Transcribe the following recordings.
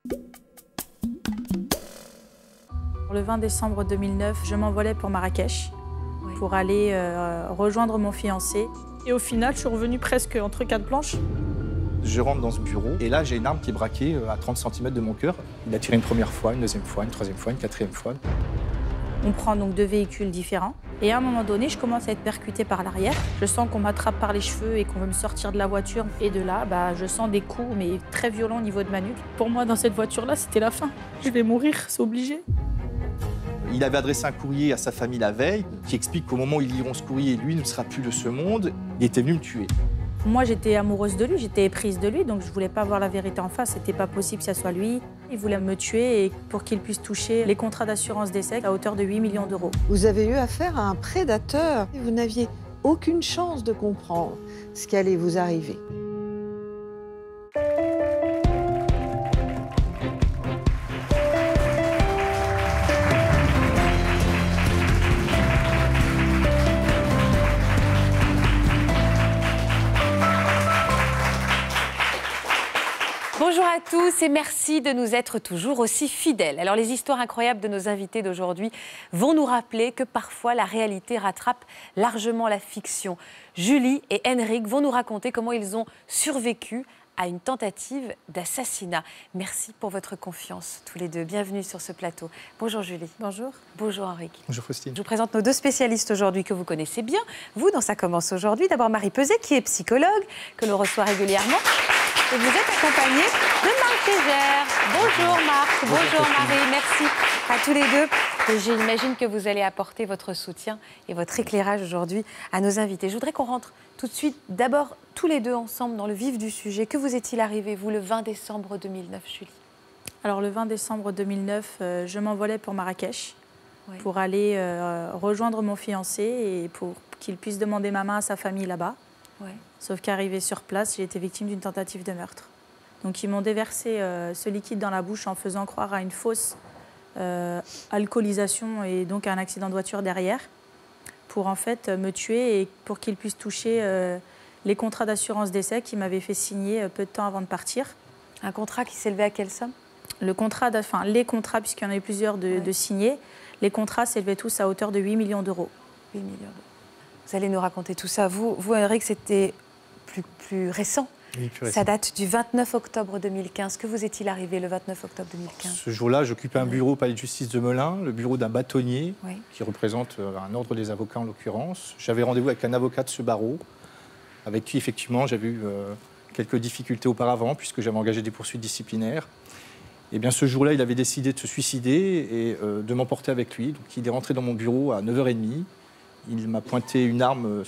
Le 20 décembre 2009, je m'envolais pour Marrakech pour aller rejoindre mon fiancé. Et au final, je suis revenue presque entre quatre planches. Je rentre dans ce bureau et là, j'ai une arme qui est braquée à 30 cm de mon cœur. Il a tiré une première fois, une deuxième fois, une troisième fois, une quatrième fois. On prend donc deux véhicules différents. Et à un moment donné, je commence à être percutée par l'arrière. Je sens qu'on m'attrape par les cheveux et qu'on veut me sortir de la voiture. Et de là, je sens des coups, mais très violents au niveau de ma nuque. Pour moi, dans cette voiture-là, c'était la fin. Je vais mourir, c'est obligé. Il avait adressé un courrier à sa famille la veille qui explique qu'au moment où ils liront ce courrier, lui ne sera plus de ce monde. Il était venu me tuer. Moi, j'étais amoureuse de lui, j'étais éprise de lui, donc je voulais pas voir la vérité en face. C'était pas possible que ça soit lui. Il voulait me tuer et pour qu'il puisse toucher les contrats d'assurance décès à hauteur de 8 millions d'euros. Vous avez eu affaire à un prédateur. Vous n'aviez aucune chance de comprendre ce qui allait vous arriver. Bonjour à tous et merci de nous être toujours aussi fidèles. Alors les histoires incroyables de nos invités d'aujourd'hui vont nous rappeler que parfois la réalité rattrape largement la fiction. Julie et Henrik vont nous raconter comment ils ont survécu à une tentative d'assassinat. Merci pour votre confiance, tous les deux. Bienvenue sur ce plateau. Bonjour Julie. Bonjour. Bonjour Henrik. Bonjour Faustine. Je vous présente nos deux spécialistes aujourd'hui que vous connaissez bien. Vous, dans Ça commence aujourd'hui. D'abord Marie Peset, qui est psychologue, que l'on reçoit régulièrement. Et vous êtes accompagnée de Marc Tégère. Bonjour Marc, bonjour Marie, merci à tous les deux. Et j'imagine que vous allez apporter votre soutien et votre éclairage aujourd'hui à nos invités. Je voudrais qu'on rentre tout de suite, d'abord tous les deux ensemble dans le vif du sujet. Que vous est-il arrivé, vous, le 20 décembre 2009, Julie? Alors le 20 décembre 2009, je m'envolais pour Marrakech pour aller rejoindre mon fiancé et pour qu'il puisse demander ma main à sa famille là-bas. Sauf qu'arrivée sur place, j'ai été victime d'une tentative de meurtre. Donc ils m'ont déversé ce liquide dans la bouche en faisant croire à une fausse alcoolisation et donc à un accident de voiture derrière pour en fait me tuer et pour qu'ils puissent toucher les contrats d'assurance décès qu'ils m'avaient fait signer peu de temps avant de partir. Un contrat qui s'élevait à quelle somme? Les contrats, puisqu'il y en avait plusieurs de signés, les contrats s'élevaient tous à hauteur de 8 millions d'euros. 8 millions d'euros. Vous allez nous raconter tout ça. Vous Henrik, c'était plus récent. Oui, plus récent. Ça date du 29 octobre 2015. Que vous est-il arrivé le 29 octobre 2015? Ce jour-là, j'occupais un bureau au palais de justice de Melun, le bureau d'un bâtonnier qui représente un ordre des avocats en l'occurrence. J'avais rendez-vous avec un avocat de ce barreau, avec qui effectivement j'avais eu quelques difficultés auparavant puisque j'avais engagé des poursuites disciplinaires. Et bien ce jour-là, il avait décidé de se suicider et de m'emporter avec lui. Donc il est rentré dans mon bureau à 9h30. Il m'a pointé une arme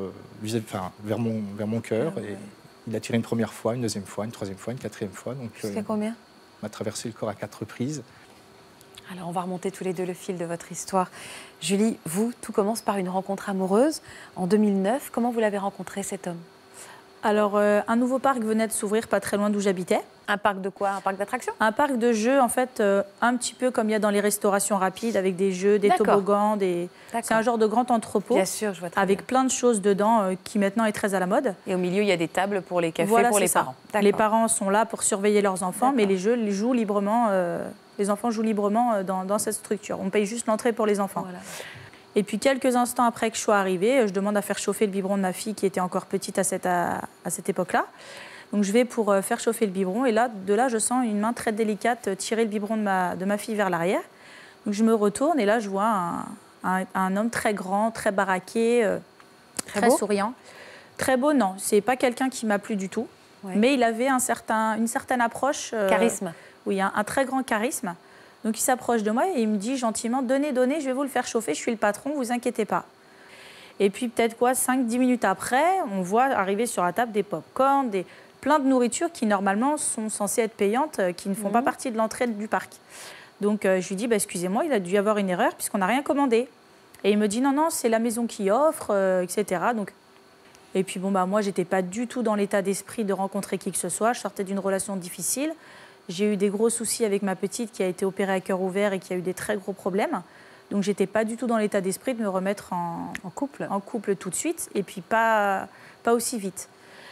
vers mon cœur et il a tiré une première fois, une deuxième fois, une troisième fois, une quatrième fois. Jusqu'à combien? Il m'a traversé le corps à 4 reprises. Alors on va remonter tous les deux le fil de votre histoire. Julie, vous, tout commence par une rencontre amoureuse en 2009. Comment vous l'avez rencontré, cet homme? Alors, un nouveau parc venait de s'ouvrir pas très loin d'où j'habitais. Un parc de quoi? Un parc d'attractions? Un parc de jeux, en fait, un petit peu comme il y a dans les restaurations rapides, avec des jeux, des toboggans, c'est un genre de grand entrepôt. Bien sûr, je vois très avec bien. Plein de choses dedans qui maintenant est très à la mode. Et au milieu, il y a des tables pour les cafés, Voilà, pour les ça. parents. Les parents sont là pour surveiller leurs enfants, mais les jeux les jouent librement. Les enfants jouent librement dans cette structure. On paye juste l'entrée pour les enfants. Voilà. Et puis quelques instants après que je sois arrivée, je demande à faire chauffer le biberon de ma fille qui était encore petite à cette époque-là. Donc je vais pour faire chauffer le biberon et de là, je sens une main très délicate tirer le biberon de ma fille vers l'arrière. Donc je me retourne et là, je vois un homme très grand, très baraqué, très souriant. Très beau, non. C'est pas quelqu'un qui m'a plu du tout. Mais il avait une certaine approche. Charisme. Oui, un très grand charisme. Donc il s'approche de moi et il me dit gentiment « Donnez, je vais vous le faire chauffer, je suis le patron, vous inquiétez pas ». Et puis peut-être 5-10 minutes après, on voit arriver sur la table des pop-corn, plein de nourritures qui normalement sont censées être payantes, qui ne font pas partie de l'entrée du parc. Donc je lui dis excusez-moi, il a dû y avoir une erreur puisqu'on n'a rien commandé. Et il me dit non, c'est la maison qui offre, etc. Donc, et puis moi, j'étais pas du tout dans l'état d'esprit de rencontrer qui que ce soit. Je sortais d'une relation difficile. J'ai eu des gros soucis avec ma petite qui a été opérée à cœur ouvert et qui a eu des très gros problèmes. Donc, j'étais pas du tout dans l'état d'esprit de me remettre en couple tout de suite et puis pas aussi vite.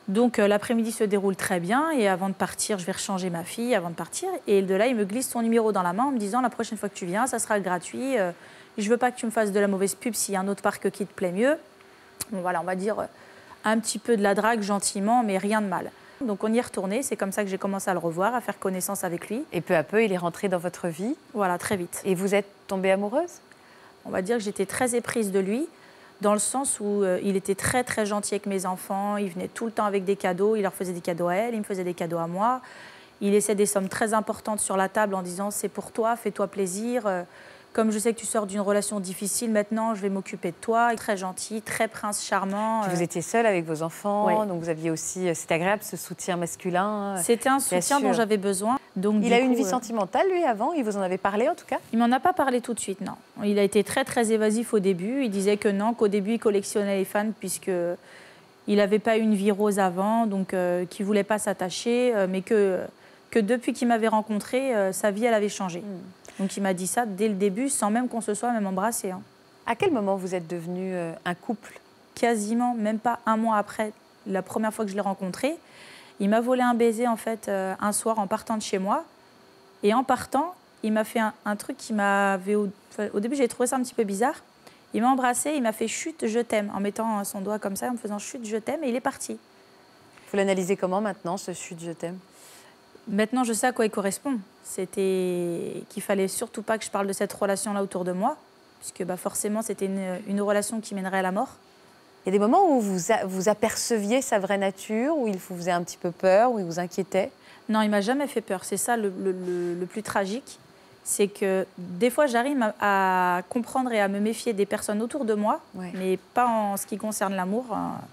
Donc l'après-midi se déroule très bien et avant de partir, je vais rechanger ma fille avant de partir. Et de là, il me glisse son numéro dans la main en me disant la prochaine fois que tu viens, ça sera gratuit. Je veux pas que tu me fasses de la mauvaise pub s'il y a un autre parc qui te plaît mieux. Bon, voilà, on va dire un petit peu de la drague gentiment, mais rien de mal. Donc on y est retourné, c'est comme ça que j'ai commencé à le revoir, à faire connaissance avec lui. Et peu à peu, il est rentré dans votre vie. Voilà, très vite. Et vous êtes tombée amoureuse? On va dire que j'étais très éprise de lui, dans le sens où il était très très gentil avec mes enfants, il venait tout le temps avec des cadeaux, il leur faisait des cadeaux à elle, il me faisait des cadeaux à moi. Il laissait des sommes très importantes sur la table en disant c'est pour toi, fais-toi plaisir. Comme je sais que tu sors d'une relation difficile, maintenant je vais m'occuper de toi. Très gentil, très prince charmant. Puis vous étiez seule avec vos enfants, Ouais. donc vous aviez aussi, c'est agréable, ce soutien masculin. C'était un Bien soutien sûr. dont j'avais besoin. Donc, Il du a eu une coup, vie sentimentale, lui, avant? Il vous en avait parlé, en tout cas? Il m'en a pas parlé tout de suite, non. Il a été très très évasif au début. Il disait que non, qu'au début il collectionnait les fans puisque il n'avait pas eu une vie rose avant, donc qu'il voulait pas s'attacher, mais que depuis qu'il m'avait rencontré, sa vie elle avait changé. Donc il m'a dit ça dès le début, sans même qu'on se soit même embrassé. Hein. À quel moment vous êtes devenus un couple? Quasiment, même pas un mois après la première fois que je l'ai rencontré, il m'a volé un baiser en fait un soir en partant de chez moi. Et en partant, il m'a fait un truc qui m'avait... Au début, j'ai trouvé ça un petit peu bizarre. Il m'a embrassé, il m'a fait chut, je t'aime, en mettant son doigt comme ça, en me faisant chut, je t'aime, et il est parti. Vous l'analysez comment maintenant, ce chut je t'aime? Maintenant, je sais à quoi il correspond. C'était qu'il fallait surtout pas que je parle de cette relation-là autour de moi, puisque forcément, c'était une relation qui mènerait à la mort. Il y a des moments où vous aperceviez sa vraie nature, où il vous faisait un petit peu peur, où il vous inquiétait? Non, il m'a jamais fait peur. C'est ça le plus tragique. C'est que des fois, j'arrive à comprendre et à me méfier des personnes autour de moi, Ouais. mais pas en ce qui concerne l'amour.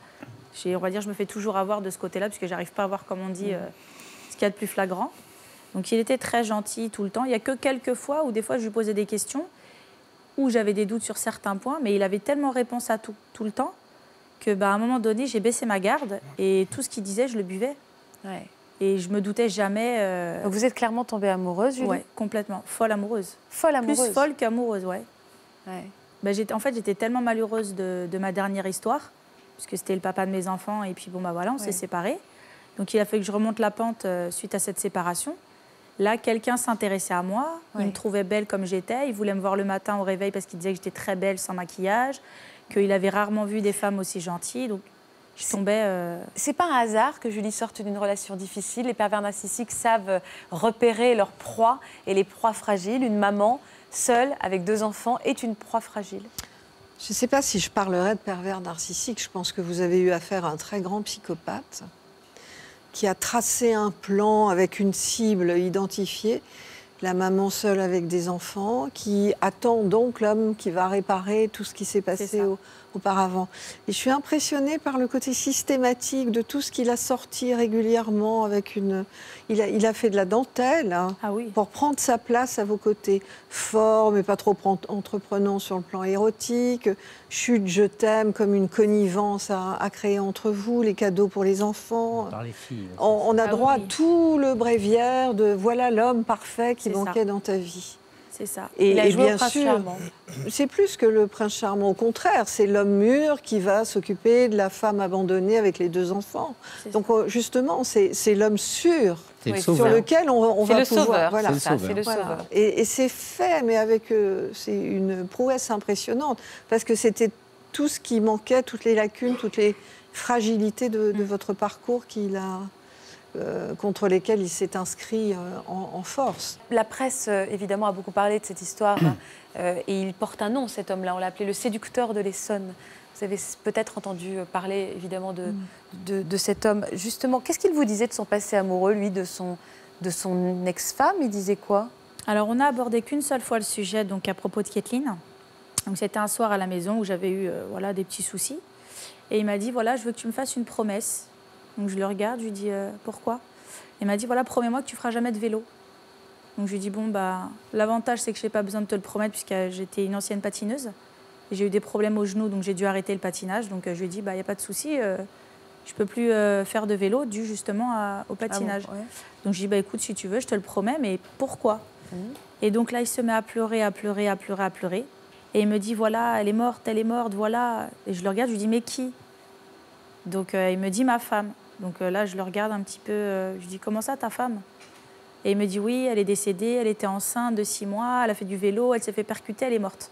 On va dire, je me fais toujours avoir de ce côté-là, parce que j'arrive pas à voir, comme on dit, ce qu'il y a de plus flagrant. Donc il était très gentil tout le temps. Il n'y a que quelques fois où des fois je lui posais des questions, où j'avais des doutes sur certains points, mais il avait tellement réponse à tout le temps, que à un moment donné, j'ai baissé ma garde, et tout ce qu'il disait, je le buvais. Ouais. Et je me doutais jamais... Donc vous êtes clairement tombée amoureuse, Julie? Ouais, complètement. Folle amoureuse. Folle amoureuse? Plus folle qu'amoureuse, ouais. Ouais. J'étais tellement malheureuse de ma dernière histoire, puisque c'était le papa de mes enfants, et puis voilà, on s'est séparés. Donc il a fallu que je remonte la pente suite à cette séparation. Là, quelqu'un s'intéressait à moi, il me trouvait belle comme j'étais, il voulait me voir le matin au réveil parce qu'il disait que j'étais très belle sans maquillage, qu'il avait rarement vu des femmes aussi gentilles, donc je tombais... C'est pas un hasard que Julie sorte d'une relation difficile. Les pervers narcissiques savent repérer leurs proies et les proies fragiles. Une maman seule avec 2 enfants est une proie fragile. Je ne sais pas si je parlerais de pervers narcissique. Je pense que vous avez eu affaire à un très grand psychopathe qui a tracé un plan avec une cible identifiée. La maman seule avec des enfants qui attend donc l'homme qui va réparer tout ce qui s'est passé auparavant. Et je suis impressionnée par le côté systématique de tout ce qu'il a sorti régulièrement avec une... Il a fait de la dentelle pour prendre sa place à vos côtés. Fort, mais pas trop entreprenant sur le plan érotique. Chut, je t'aime, comme une connivence à créer entre vous, les cadeaux pour les enfants. Par les filles. On a droit à tout le bréviaire de voilà l'homme parfait qui manquait dans ta vie. C'est ça. Et joué bien au prince sûr, charmant. c'est plus que le prince charmant. Au contraire, c'est l'homme mûr qui va s'occuper de la femme abandonnée avec les 2 enfants. Donc justement, c'est l'homme sûr sur lequel on va pouvoir... Voilà. C'est le sauveur. Et c'est fait, mais avec c'est une prouesse impressionnante, parce que c'était tout ce qui manquait, toutes les lacunes, toutes les fragilités de votre parcours qu'il a... contre lesquels il s'est inscrit en force. La presse, évidemment, a beaucoup parlé de cette histoire. Et il porte un nom, cet homme-là. On l'a appelé le séducteur de l'Essonne. Vous avez peut-être entendu parler, évidemment, de cet homme. Justement, qu'est-ce qu'il vous disait de son passé amoureux, lui, de son ex-femme? Il disait quoi? Alors, on n'a abordé qu'une seule fois le sujet, donc à propos de Kathleen. Donc, c'était un soir à la maison où j'avais eu des petits soucis. Et il m'a dit, voilà, je veux que tu me fasses une promesse. Donc je le regarde, je lui dis pourquoi? Il m'a dit voilà, promets-moi que tu feras jamais de vélo. Donc je lui dis bon l'avantage c'est que je n'ai pas besoin de te le promettre puisque j'étais une ancienne patineuse et j'ai eu des problèmes au genou donc j'ai dû arrêter le patinage. Donc je lui ai dit il n'y a pas de souci, je peux plus faire de vélo dû justement au patinage. Ah bon, ouais. Donc je lui dis écoute si tu veux je te le promets mais pourquoi? Et donc là il se met à pleurer. Et il me dit voilà elle est morte voilà. Et je le regarde, je lui dis mais qui? Donc il me dit ma femme. Donc là, je le regarde un petit peu, je lui dis, comment ça, ta femme? Et il me dit, oui, elle est décédée, elle était enceinte de 6 mois, elle a fait du vélo, elle s'est fait percuter, elle est morte.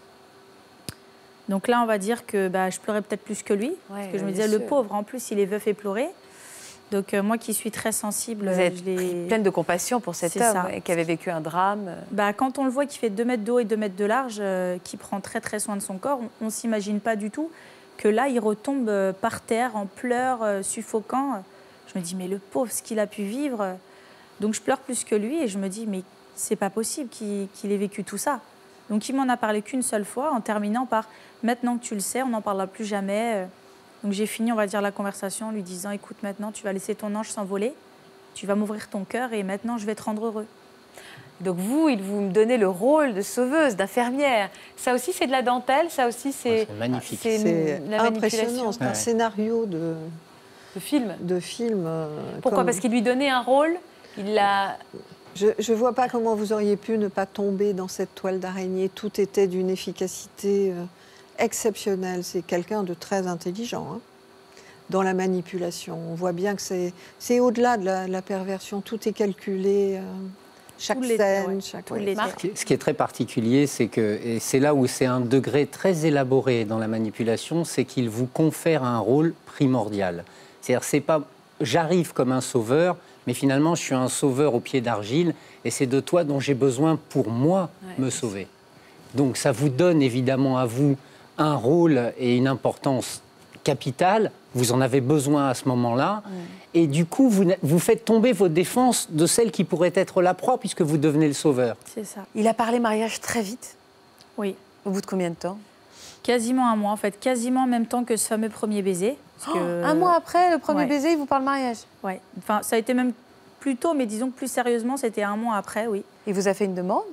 Donc là, on va dire que je pleurais peut-être plus que lui, parce que je me disais, le pauvre, en plus, il est veuf et pleuré. Donc moi qui suis très sensible... Vous êtes pleine de compassion pour cet homme qui avait vécu un drame. Quand on le voit qui fait 2 mètres de haut et 2 mètres de large, qui prend très très soin de son corps, on ne s'imagine pas du tout que là, il retombe par terre en pleurs, suffocant. Je me dis, mais le pauvre, ce qu'il a pu vivre. Donc je pleure plus que lui et je me dis, mais c'est pas possible qu'il ait vécu tout ça. Donc il m'en a parlé qu'une seule fois, en terminant par, maintenant que tu le sais, on n'en parlera plus jamais. Donc j'ai fini, on va dire, la conversation en lui disant, écoute, maintenant, tu vas laisser ton ange s'envoler, tu vas m'ouvrir ton cœur et maintenant, je vais te rendre heureux. Donc vous me donnez le rôle de sauveuse, d'infirmière. Ça aussi, c'est de la dentelle, ça aussi, c'est magnifique. C'est impressionnant, c'est un scénario de film. Pourquoi? Parce qu'il lui donnait un rôle, il l'a... Je ne vois pas comment vous auriez pu ne pas tomber dans cette toile d'araignée. Tout était d'une efficacité exceptionnelle. C'est quelqu'un de très intelligent dans la manipulation. On voit bien que c'est au-delà de la perversion. Tout est calculé, chaque scène, chaque... Ce qui est très particulier, c'est que, et c'est là où c'est un degré très élaboré dans la manipulation, c'est qu'il vous confère un rôle primordial. C'est-à-dire, c'est pas j'arrive comme un sauveur, mais finalement, je suis un sauveur au pied d'argile et c'est de toi dont j'ai besoin pour moi me sauver. Donc, ça vous donne évidemment à vous un rôle et une importance capitale. Vous en avez besoin à ce moment-là. Et du coup, vous faites tomber vos défenses de celles qui pourraient être la proie puisque vous devenez le sauveur. C'est ça. Il a parlé mariage très vite? Oui. Au bout de combien de temps? Quasiment un mois, en fait. Quasiment en même temps que ce fameux premier baiser. Parce que... Un mois après le premier baiser, il vous parle mariage? Oui. Enfin, ça a été même plus tôt, mais disons que plus sérieusement, c'était un mois après, oui. Il vous a fait une demande?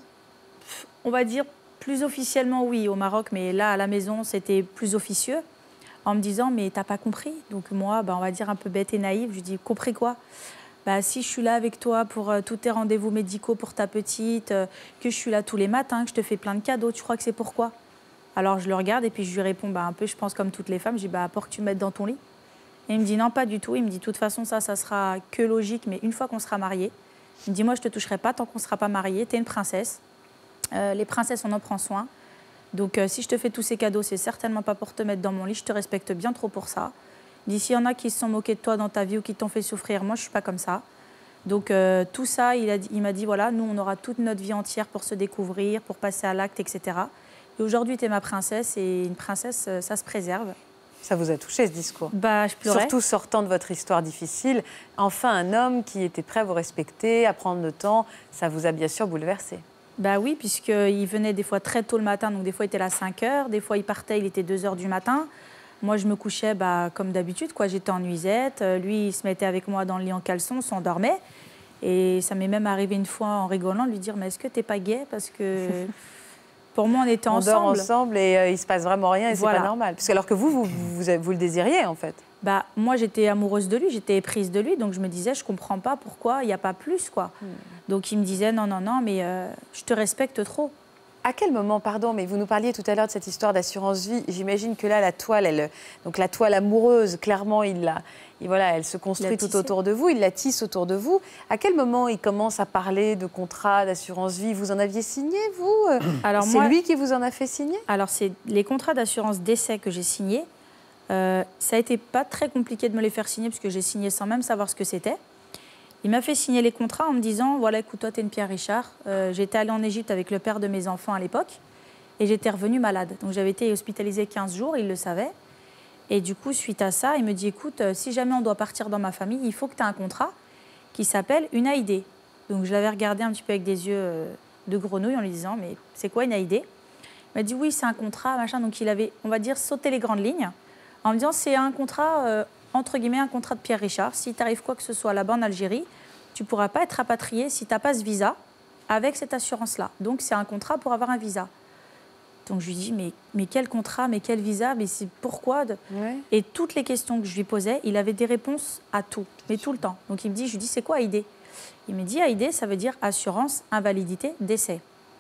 On va dire plus officiellement, oui, au Maroc. Mais là, à la maison, c'était plus officieux. En me disant, mais t'as pas compris? Donc moi, on va dire un peu bête et naïve, je dis, compris quoi? Si je suis là avec toi pour tous tes rendez-vous médicaux pour ta petite, que je suis là tous les matins, que je te fais plein de cadeaux, tu crois que c'est pourquoi? Alors je le regarde et puis je lui réponds, un peu, je pense comme toutes les femmes, je dis, pour que tu me mettes dans ton lit. Et il me dit, non, pas du tout. Il me dit, de toute façon, ça sera que logique, mais une fois qu'on sera mariés. Il me dit, moi, je te toucherai pas tant qu'on ne sera pas mariés, t'es une princesse. Les princesses, on en prend soin. Donc, si je te fais tous ces cadeaux, c'est certainement pas pour te mettre dans mon lit. Je te respecte bien trop pour ça. S'il y en a qui se sont moqués de toi dans ta vie ou qui t'ont fait souffrir, moi, je suis pas comme ça. Donc, tout ça, il m'a dit, voilà, nous, on aura toute notre vie entière pour se découvrir, pour passer à l'acte, etc. Et aujourd'hui, tu es ma princesse et une princesse, ça se préserve. Ça vous a touché, ce discours? Je pleurais. Surtout sortant de votre histoire difficile. Enfin, un homme qui était prêt à vous respecter, à prendre le temps, ça vous a bien sûr bouleversé. Oui, puisqu'il venait des fois très tôt le matin, donc des fois il était là à 5 h, des fois il partait, il était 2 h du matin. Moi, je me couchais comme d'habitude, j'étais en nuisette. Lui, il se mettait avec moi dans le lit en caleçon, on s'endormait. Et ça m'est même arrivé une fois en rigolant de lui dire, mais est-ce que t'es pas gay? Parce que pour moi, on était ensemble. On dort ensemble et il se passe vraiment rien et c'est pas normal. Parce que alors que vous le désiriez, en fait. Moi, j'étais amoureuse de lui, j'étais éprise de lui, donc je me disais, je comprends pas pourquoi il n'y a pas plus, Donc il me disait, non, mais je te respecte trop. À quel moment, pardon, mais vous nous parliez tout à l'heure de cette histoire d'assurance vie. J'imagine que là, la toile, donc la toile amoureuse, clairement, elle se construit tout autour de vous, il la tisse autour de vous. À quel moment il commence à parler de contrat d'assurance vie? Vous en aviez signé, vous? C'est lui qui vous en a fait signer? Alors, c'est les contrats d'assurance décès que j'ai signés. Ça a été pas très compliqué de me les faire signer parce que j'ai signé sans même savoir ce que c'était. Il m'a fait signer les contrats en me disant, voilà, écoute, toi, t'es une Pierre Richard. J'étais allée en Égypte avec le père de mes enfants à l'époque et j'étais revenue malade. Donc j'avais été hospitalisée 15 jours, il le savait. Et du coup, suite à ça, il me dit, écoute, si jamais on doit partir dans ma famille, il faut que tu aies un contrat qui s'appelle une AID. Donc je l'avais regardé un petit peu avec des yeux de grenouille en lui disant, mais c'est quoi une AID? Il m'a dit, oui, c'est un contrat, machin. Donc il avait, on va dire, sauté les grandes lignes en me disant, c'est un contrat... entre guillemets, un contrat de Pierre Richard. Si t'arrive quoi que ce soit là-bas en Algérie, tu ne pourras pas être rapatrié si tu n'as pas ce visa avec cette assurance-là. Donc, c'est un contrat pour avoir un visa. Donc, je lui dis, mais quel contrat, mais quel visa, mais c'est pourquoi Et toutes les questions que je lui posais, il avait des réponses à tout, mais tout le temps. Donc, il me dit, je lui dis, c'est quoi AID? Il me dit, AID, ça veut dire assurance, invalidité, décès.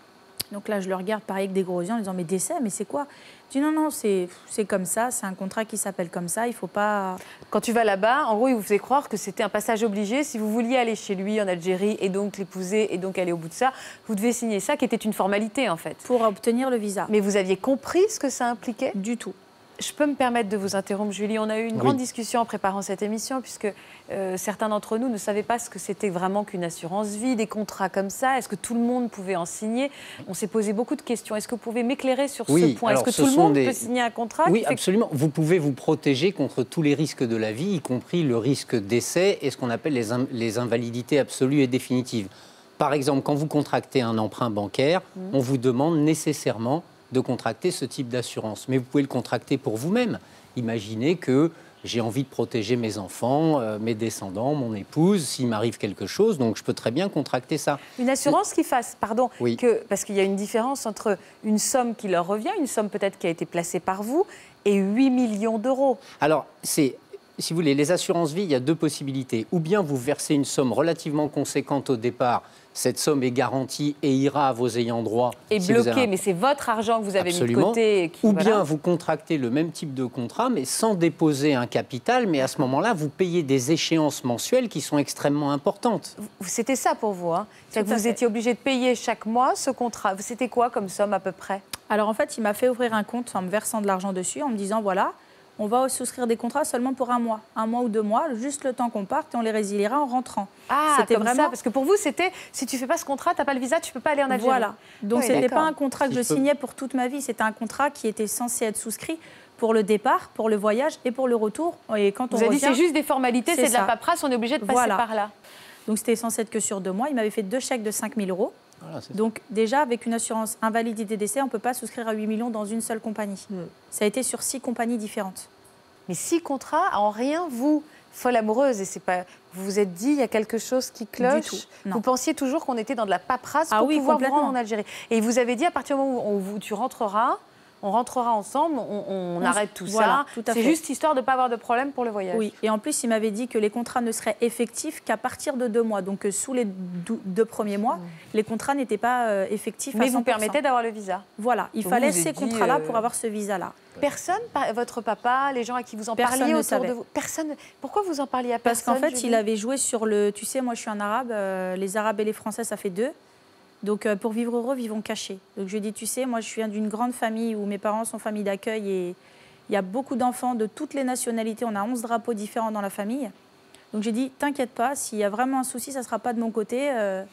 Donc là, je le regarde pareil avec des gros yeux en disant, mais décès, mais c'est quoi? Je dis, non, non, c'est comme ça, c'est un contrat qui s'appelle comme ça, il faut pas... Quand tu vas là-bas, en gros, il vous faisait croire que c'était un passage obligé. Si vous vouliez aller chez lui en Algérie et donc l'épouser et donc aller au bout de ça, vous devez signer ça, qui était une formalité, en fait. Pour obtenir le visa. Mais vous aviez compris ce que ça impliquait? Du tout. Je peux me permettre de vous interrompre, Julie. On a eu une grande discussion en préparant cette émission, puisque certains d'entre nous ne savaient pas ce que c'était vraiment qu'une assurance vie, des contrats comme ça. Est-ce que tout le monde pouvait en signer? On s'est posé beaucoup de questions. Est-ce que vous pouvez m'éclairer sur ce point? Est-ce que tout le monde peut signer un contrat? Oui, absolument. Vous pouvez vous protéger contre tous les risques de la vie, y compris le risque d'essai et ce qu'on appelle les invalidités absolues et définitives. Par exemple, quand vous contractez un emprunt bancaire, on vous demande nécessairement de contracter ce type d'assurance. Mais vous pouvez le contracter pour vous-même. Imaginez que j'ai envie de protéger mes enfants, mes descendants, mon épouse, s'il m'arrive quelque chose, donc je peux très bien contracter ça. Une assurance qui fasse, pardon, oui. Parce qu'il y a une différence entre une somme qui leur revient, une somme peut-être qui a été placée par vous, et 8 millions d'euros. Alors, si vous voulez, les assurances vie, il y a deux possibilités. Ou bien vous versez une somme relativement conséquente au départ, cette somme est garantie et ira à vos ayants droit. Et si bloqué, mais c'est votre argent que vous avez mis de côté. Ou bien vous contractez le même type de contrat, mais sans déposer un capital, mais à ce moment-là, vous payez des échéances mensuelles qui sont extrêmement importantes. C'était ça pour vous, hein? C'est-à-dire que vous étiez obligé de payer chaque mois ce contrat. C'était quoi comme somme à peu près? Alors en fait, il m'a fait ouvrir un compte en me versant de l'argent dessus, en me disant, voilà, on va souscrire des contrats seulement pour un mois ou 2 mois, juste le temps qu'on parte et on les résiliera en rentrant. Ah, c'était comme ça, parce que pour vous, c'était, si tu ne fais pas ce contrat, tu n'as pas le visa, tu ne peux pas aller en Algérie. Voilà. Donc ce n'était pas un contrat que je signais pour toute ma vie, c'était un contrat qui était censé être souscrit pour le départ, pour le voyage et pour le retour. Et quand vous avez dit, c'est juste des formalités, c'est de la paperasse, on est obligé de passer par là. Donc c'était censé être que sur 2 mois. Il m'avait fait 2 chèques de 5 000 €. Voilà, donc déjà, avec une assurance invalidité décès, on ne peut pas souscrire à 8 millions dans une seule compagnie. Ça a été sur 6 compagnies différentes. Mais 6 contrats, en rien, vous, folle amoureuse, et c'est pas, vous vous êtes dit, il y a quelque chose qui cloche. Du tout, non. Vous pensiez toujours qu'on était dans de la paperasse pour pouvoir vous rendre en Algérie. Et vous avez dit, à partir du moment où tu rentreras, on rentrera ensemble, on arrête tout ça. C'est juste histoire de ne pas avoir de problème pour le voyage. Oui, et en plus, il m'avait dit que les contrats ne seraient effectifs qu'à partir de 2 mois. Donc, sous les 2 premiers mois, les contrats n'étaient pas effectifs à 100%. Mais vous permettez d'avoir le visa. Voilà, il fallait ces contrats-là pour avoir ce visa-là. Personne, votre papa, les gens à qui vous en parliez autour de vous, personne. Pourquoi vous en parliez à personne? Parce qu'en fait, il avait joué sur le... Tu sais, moi, je suis un arabe. Les arabes et les français, ça fait 2. Donc, pour vivre heureux, vivons cachés. Donc, je dis, tu sais, moi, je viens d'une grande famille où mes parents sont famille d'accueil et il y a beaucoup d'enfants de toutes les nationalités. On a 11 drapeaux différents dans la famille. Donc, j'ai dit, t'inquiète pas, s'il y a vraiment un souci, ça ne sera pas de mon côté.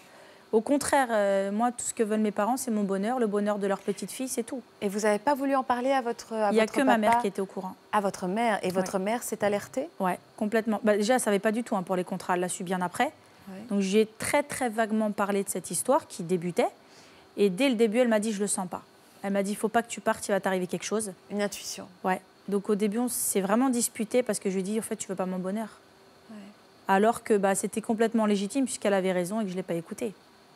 Au contraire, moi, tout ce que veulent mes parents, c'est mon bonheur, le bonheur de leur petite fille, c'est tout. Et vous n'avez pas voulu en parler à votre papa? Il n'y a que ma mère qui était au courant. À votre mère? Et votre mère s'est alertée? Oui, complètement. Bah, déjà, elle ne savait pas du tout pour les contrats. Elle l'a su bien après. Ouais. Donc, j'ai très, très vaguement parlé de cette histoire qui débutait. Et dès le début, elle m'a dit, je ne le sens pas. Elle m'a dit, il ne faut pas que tu partes, il va t'arriver quelque chose. Une intuition. Ouais. Donc, au début, on s'est vraiment disputé parce que je lui ai dit, en fait, tu ne veux pas mon bonheur. Ouais. Alors que c'était complètement légitime puisqu'elle avait raison et que je ne l'ai pas écoutée.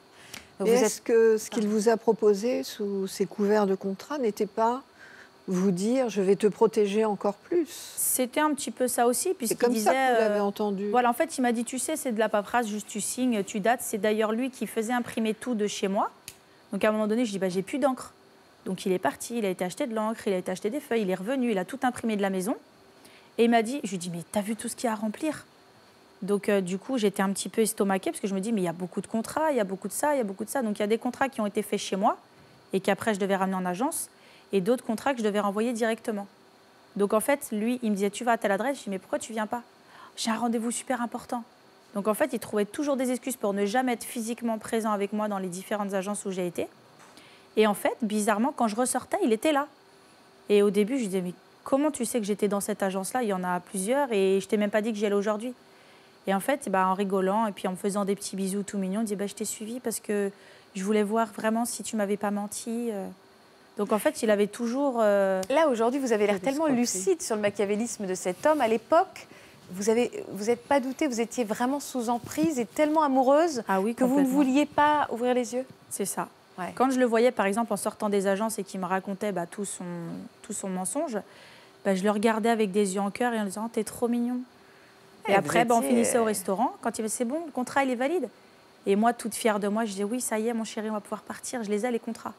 Est-ce que ce qu'il vous a proposé sous ces couverts de contrat n'était pas vous dire je vais te protéger encore plus? C'était un petit peu ça aussi. C'est comme ça que vous l'avez entendu. Voilà, en fait, il m'a dit, tu sais, c'est de la paperasse, juste tu signes, tu dates. C'est d'ailleurs lui qui faisait imprimer tout de chez moi. Donc à un moment donné, je dis, j'ai plus d'encre. Donc il est parti, il a été acheter de l'encre, il a été acheter des feuilles, il est revenu, il a tout imprimé de la maison. Et il m'a dit, je lui dis, mais t'as vu tout ce qu'il y a à remplir? Donc, du coup, j'étais un petit peu estomaquée parce que je me dis, mais il y a beaucoup de contrats, il y a beaucoup de ça, il y a beaucoup de ça. Donc, il y a des contrats qui ont été faits chez moi et qu'après, je devais ramener en agence et d'autres contrats que je devais renvoyer directement. Donc, en fait, lui, il me disait, tu vas à telle adresse. Je dis, mais pourquoi tu ne viens pas? J'ai un rendez-vous super important. Donc, en fait, il trouvait toujours des excuses pour ne jamais être physiquement présent avec moi dans les différentes agences où j'ai été. Et en fait, bizarrement, quand je ressortais, il était là. Et au début, je lui disais, mais comment tu sais que j'étais dans cette agence-là? Il y en a plusieurs et je ne t'ai même pas dit que j'y allais aujourd'hui. Et en fait, en rigolant et puis en me faisant des petits bisous tout mignons, il disait, je t'ai suivi parce que je voulais voir vraiment si tu m'avais pas menti. Donc en fait, il avait toujours... Là, aujourd'hui, vous avez l'air tellement lucide sur le machiavélisme de cet homme. À l'époque, vous n'êtes pas douté, vous étiez vraiment sous emprise et tellement amoureuse que vous ne vouliez pas ouvrir les yeux. C'est ça. Ouais. Quand je le voyais, par exemple, en sortant des agences et qu'il me racontait tout son mensonge, je le regardais avec des yeux en cœur et en disant, t'es trop mignon. Et après, on finissait au restaurant. Quand il me disait, c'est bon, le contrat, il est valide. Et moi, toute fière de moi, je disais, oui, ça y est, mon chéri, on va pouvoir partir. Je les ai, les contrats.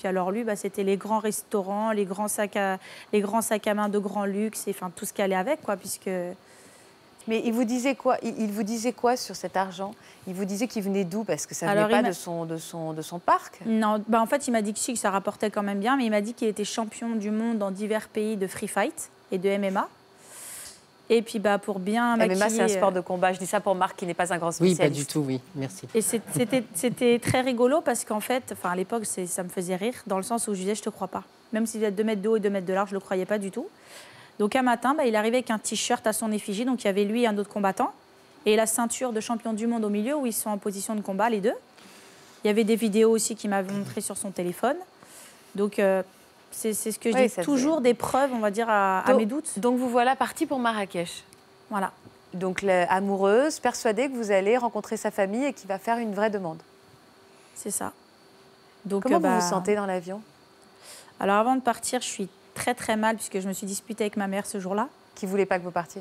puis alors lui, c'était les grands restaurants, les grands sacs à main de grand luxe, et enfin tout ce qui allait avec, quoi, puisque... Mais il vous disait quoi? Il vous disait quoi sur cet argent? Il vous disait qu'il venait d'où? Parce que ça ne venait pas de son parc. Non, en fait, il m'a dit que ça rapportait quand même bien, mais il m'a dit qu'il était champion du monde dans divers pays de free fight et de MMA. Et puis pour bien maquiller... MMA, c'est un sport de combat. Je dis ça pour Marc, qui n'est pas un grand spécialiste. Oui, pas du tout, oui. Merci. Et c'était très rigolo parce qu'en fait, à l'époque, ça me faisait rire, dans le sens où je disais, je te crois pas. Même s'il y a 2 mètres de haut et 2 mètres de large, je le croyais pas du tout. Donc un matin, il arrivait avec un t-shirt à son effigie, donc il y avait lui et un autre combattant, et la ceinture de champion du monde au milieu, où ils sont en position de combat, les deux. Il y avait des vidéos aussi qu'il m'avait montrées sur son téléphone. Donc c'est ce que je dis, toujours des preuves, on va dire, à mes doutes. Donc vous voilà partie pour Marrakech. Voilà. Donc amoureuse, persuadée que vous allez rencontrer sa famille et qu'il va faire une vraie demande. C'est ça. Donc, comment vous vous sentez dans l'avion? Alors avant de partir, je suis très très mal puisque je me suis disputée avec ma mère ce jour-là. Qui ne voulait pas que vous partiez?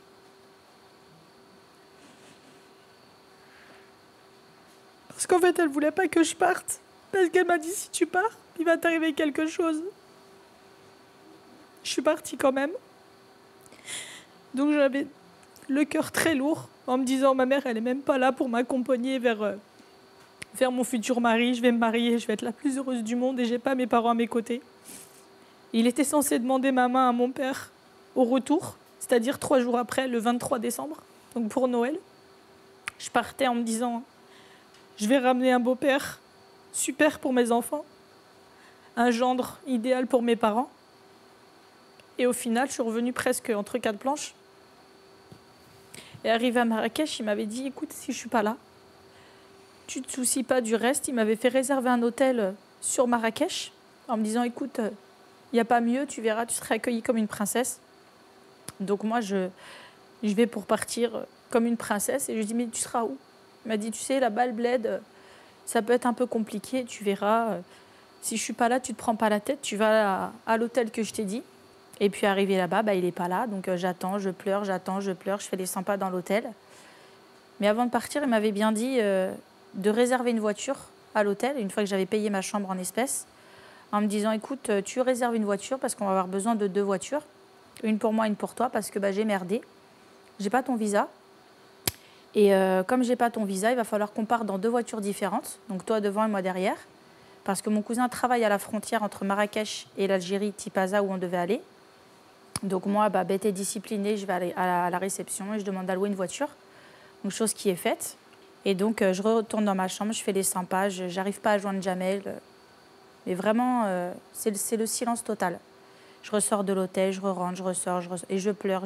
Parce qu'en fait, elle voulait pas que je parte. Parce qu'elle m'a dit, si tu pars, il va t'arriver quelque chose. Je suis partie quand même. Donc j'avais le cœur très lourd en me disant, ma mère, elle est même pas là pour m'accompagner vers mon futur mari. Je vais me marier, je vais être la plus heureuse du monde et j'ai pas mes parents à mes côtés. Il était censé demander ma main à mon père au retour, c'est-à-dire 3 jours après, le 23 décembre, donc pour Noël. Je partais en me disant, je vais ramener un beau-père super pour mes enfants, un gendre idéal pour mes parents. Et au final, je suis revenue presque entre 4 planches. Et arrivé à Marrakech, il m'avait dit, écoute, si je suis pas là, tu te soucies pas du reste. Il m'avait fait réserver un hôtel sur Marrakech en me disant, écoute, il n'y a pas mieux, tu verras, tu seras accueillie comme une princesse. Donc moi, je vais pour partir comme une princesse. Et je lui dis, mais tu seras où? Il m'a dit, tu sais, là-bas, le bled, ça peut être un peu compliqué, tu verras. Si je suis pas là, tu te prends pas la tête, tu vas à l'hôtel que je t'ai dit. Et puis arrivé là-bas, il n'est pas là. Donc j'attends, je pleure, je fais les 100 pas dans l'hôtel. Mais avant de partir, il m'avait bien dit de réserver une voiture à l'hôtel, une fois que j'avais payé ma chambre en espèces, en me disant, écoute, tu réserves une voiture parce qu'on va avoir besoin de 2 voitures. Une pour moi, une pour toi, parce que j'ai merdé. J'ai pas ton visa. Et comme j'ai pas ton visa, il va falloir qu'on parte dans 2 voitures différentes. Donc toi devant et moi derrière. Parce que mon cousin travaille à la frontière entre Marrakech et l'Algérie, Tipaza, où on devait aller. Donc moi, bête et disciplinée, je vais aller à la réception et je demande à louer une voiture. Donc chose qui est faite. Et donc je retourne dans ma chambre, je fais les 100 pages, j'arrive pas à joindre Jamel. Mais vraiment, c'est le silence total. Je ressors de l'hôtel, je rentre, je ressors, et je pleure.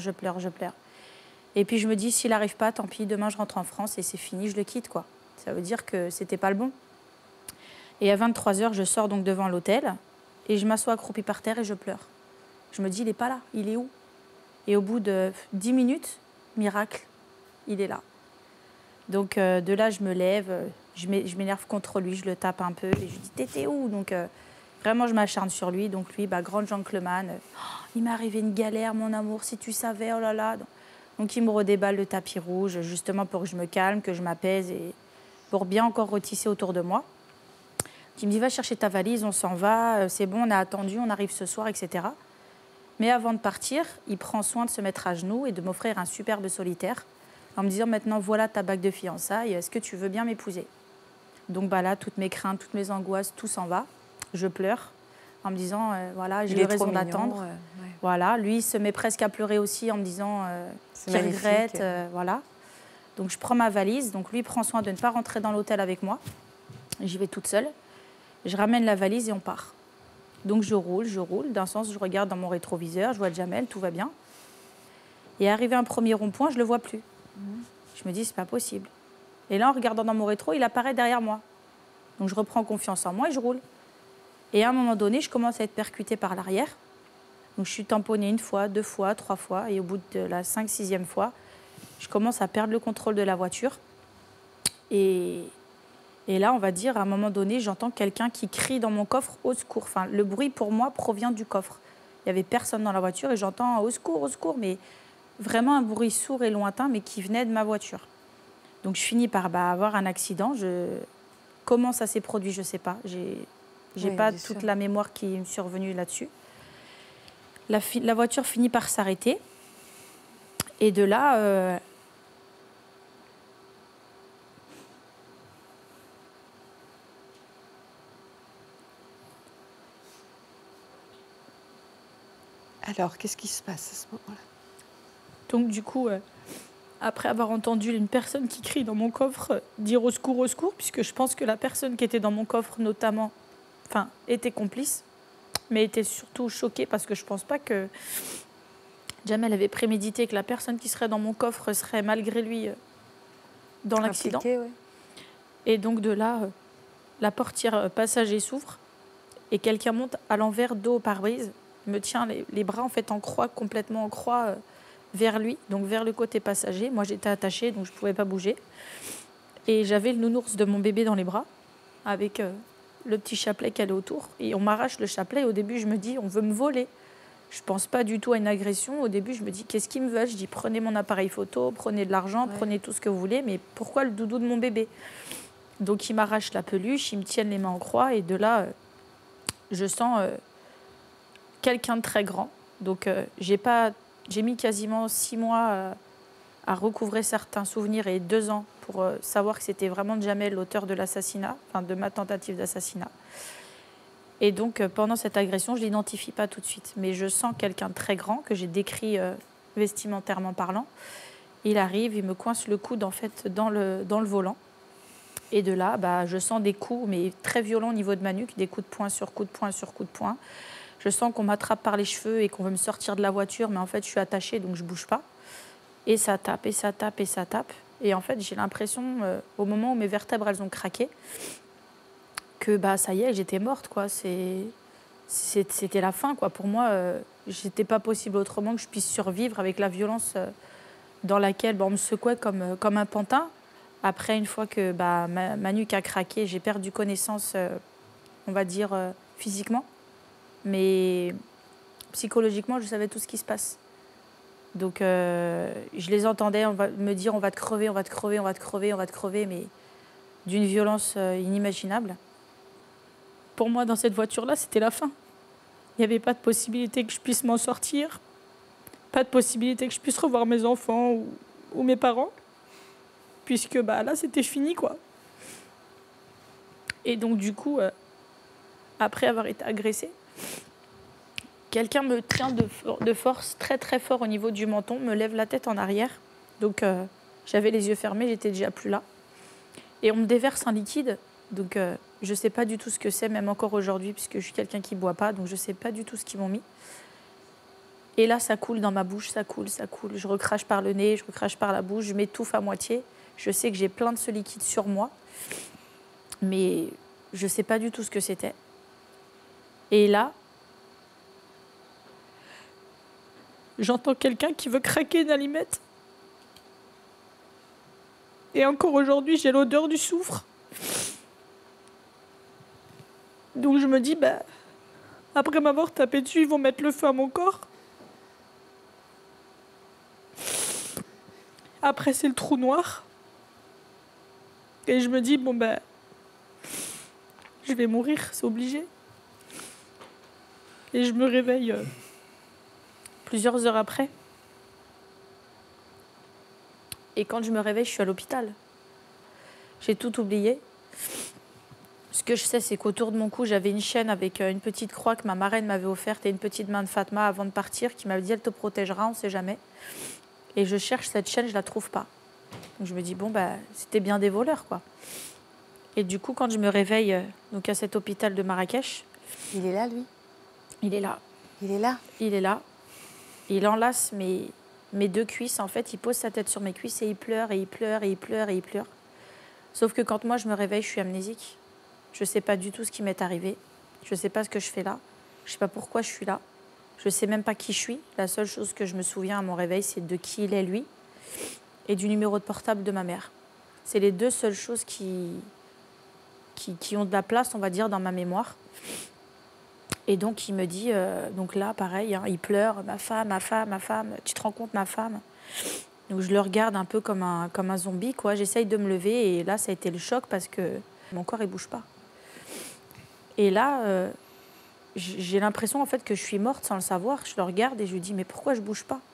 Et puis je me dis, s'il n'arrive pas, tant pis, demain je rentre en France et c'est fini, je le quitte, quoi. Ça veut dire que c'était pas le bon. Et à 23h, je sors donc devant l'hôtel et je m'assois accroupie par terre et je pleure. Je me dis, il n'est pas là, il est où? Et au bout de 10 minutes, miracle, il est là. Donc de là, je me lève, je m'énerve contre lui, je le tape un peu et je lui dis, t'étais où? Donc vraiment, je m'acharne sur lui. Donc lui, grand gentleman, il m'est arrivé une galère, mon amour, si tu savais, oh là là. Donc il me redéballe le tapis rouge, justement pour que je me calme, que je m'apaise et pour bien encore retisser autour de moi. Il me dit, va chercher ta valise, on s'en va, c'est bon, on a attendu, on arrive ce soir, etc. Mais avant de partir, il prend soin de se mettre à genoux et de m'offrir un superbe solitaire en me disant, maintenant, voilà ta bague de fiançailles, est-ce que tu veux bien m'épouser? Donc là, toutes mes craintes, toutes mes angoisses, tout s'en va. Je pleure en me disant, voilà, j'ai eu raison d'attendre. Ouais. Voilà, lui, il se met presque à pleurer aussi en me disant qu'il regrette. Voilà. Donc je prends ma valise, donc lui prend soin de ne pas rentrer dans l'hôtel avec moi. J'y vais toute seule. Je ramène la valise et on part. Donc je roule. D'un sens, je regarde dans mon rétroviseur, je vois Jamel, tout va bien. Et arrivé à un premier rond-point, je ne le vois plus. Je me dis, c'est pas possible. Et là, en regardant dans mon rétro, il apparaît derrière moi. Donc je reprends confiance en moi et je roule. Et à un moment donné, je commence à être percutée par l'arrière. Donc je suis tamponnée 1 fois, 2 fois, 3 fois. Et au bout de la 5e, 6e fois, je commence à perdre le contrôle de la voiture. Et là, on va dire, à un moment donné, j'entends quelqu'un qui crie dans mon coffre « au secours ». Enfin, le bruit, pour moi, provient du coffre. Il n'y avait personne dans la voiture et j'entends « au secours », mais vraiment un bruit sourd et lointain, mais qui venait de ma voiture. Donc, je finis par avoir un accident. Comment ça s'est produit, je ne sais pas. J'ai pas toute la mémoire qui me est revenue là-dessus. La voiture finit par s'arrêter. Et de là... Alors, qu'est-ce qui se passe à ce moment-là? Donc, du coup, après avoir entendu une personne qui crie dans mon coffre dire au secours, puisque je pense que la personne qui était dans mon coffre, notamment, était complice, mais était surtout choquée parce que je pense pas que Jamel avait prémédité que la personne qui serait dans mon coffre serait malgré lui dans l'accident. Ouais. Et donc, de là, la portière passager s'ouvre et quelqu'un monte à l'envers dos au pare-brise. Me tient les bras en fait en croix, complètement en croix vers lui, donc vers le côté passager. Moi j'étais attachée donc je ne pouvais pas bouger. Et j'avais le nounours de mon bébé dans les bras avec le petit chapelet qu'elle est autour. Et on m'arrache le chapelet et au début je me dis on veut me voler. Je ne pense pas du tout à une agression. Au début je me dis qu'est-ce qu'ils me veulent? Je dis prenez mon appareil photo, prenez de l'argent, prenez tout ce que vous voulez, mais pourquoi le doudou de mon bébé? Donc ils m'arrachent la peluche, ils me tiennent les mains en croix et de là je sens... quelqu'un de très grand. Donc, j'ai mis quasiment 6 mois à recouvrer certains souvenirs et 2 ans pour savoir que c'était vraiment Jamel l'auteur de l'assassinat, de ma tentative d'assassinat. Et donc, pendant cette agression, je ne l'identifie pas tout de suite. Mais je sens quelqu'un de très grand, que j'ai décrit vestimentairement parlant. Il arrive, il me coince le coude en fait, dans le volant. Et de là, je sens des coups, mais très violents au niveau de ma nuque, des coups de poing sur coup de poing sur coup de poing. Je sens qu'on m'attrape par les cheveux et qu'on veut me sortir de la voiture, mais en fait, je suis attachée, donc je ne bouge pas. Et ça tape, et ça tape, et ça tape. Et en fait, j'ai l'impression, au moment où mes vertèbres, elles ont craqué, que ça y est, j'étais morte, quoi. C'était la fin, quoi. Pour moi, c'était pas possible autrement que je puisse survivre avec la violence dans laquelle on me secouait comme un pantin. Après, une fois que ma nuque a craqué, j'ai perdu connaissance, on va dire, physiquement. Mais psychologiquement, je savais tout ce qui se passe. Donc, je les entendais me dire on va te crever, on va te crever, on va te crever, on va te crever, mais d'une violence inimaginable. Pour moi, dans cette voiture-là, c'était la fin. Il n'y avait pas de possibilité que je puisse m'en sortir, pas de possibilité que je puisse revoir mes enfants ou mes parents, puisque là, c'était fini, quoi. Et donc, du coup, après avoir été agressée, quelqu'un me tient de force très très fort au niveau du menton, me lève la tête en arrière. Donc j'avais les yeux fermés, j'étais déjà plus là. Et on me déverse un liquide. Donc je ne sais pas du tout ce que c'est, même encore aujourd'hui, puisque je suis quelqu'un qui ne boit pas. Donc je ne sais pas du tout ce qu'ils m'ont mis. Et là, ça coule dans ma bouche, ça coule, ça coule. Je recrache par le nez, je recrache par la bouche, je m'étouffe à moitié. Je sais que j'ai plein de ce liquide sur moi. Mais je ne sais pas du tout ce que c'était. Et là, j'entends quelqu'un qui veut craquer une allumette. Et encore aujourd'hui, j'ai l'odeur du soufre. Donc je me dis, après m'avoir tapé dessus, ils vont mettre le feu à mon corps. Après, c'est le trou noir. Et je me dis, je vais mourir, c'est obligé. Et je me réveille plusieurs heures après. Et quand je me réveille, je suis à l'hôpital. J'ai tout oublié. Ce que je sais, c'est qu'autour de mon cou, j'avais une chaîne avec une petite croix que ma marraine m'avait offerte et une petite main de Fatma avant de partir, qui m'avait dit « Elle te protégera, on ne sait jamais ». Et je cherche cette chaîne, je ne la trouve pas. Donc je me dis « Bon, c'était bien des voleurs, quoi ». Et du coup, quand je me réveille donc à cet hôpital de Marrakech... Il est là, lui? Il est là. Il est là? Il est là. Il enlace mes 2 cuisses. En fait, il pose sa tête sur mes cuisses et il pleure, et il pleure, et il pleure, et il pleure. Sauf que quand moi, je me réveille, je suis amnésique. Je ne sais pas du tout ce qui m'est arrivé. Je ne sais pas ce que je fais là. Je ne sais pas pourquoi je suis là. Je ne sais même pas qui je suis. La seule chose que je me souviens à mon réveil, c'est de qui il est, lui, et du numéro de portable de ma mère. C'est les 2 seules choses qui ont de la place, on va dire, dans ma mémoire. Et donc, il me dit, donc là, pareil, hein, il pleure, ma femme, tu te rends compte, ma femme? Donc, je le regarde un peu comme un zombie, quoi. J'essaye de me lever et là, ça a été le choc parce que mon corps, il ne bouge pas. Et là, j'ai l'impression en fait que je suis morte sans le savoir. Je le regarde et je lui dis, mais pourquoi je bouge pas?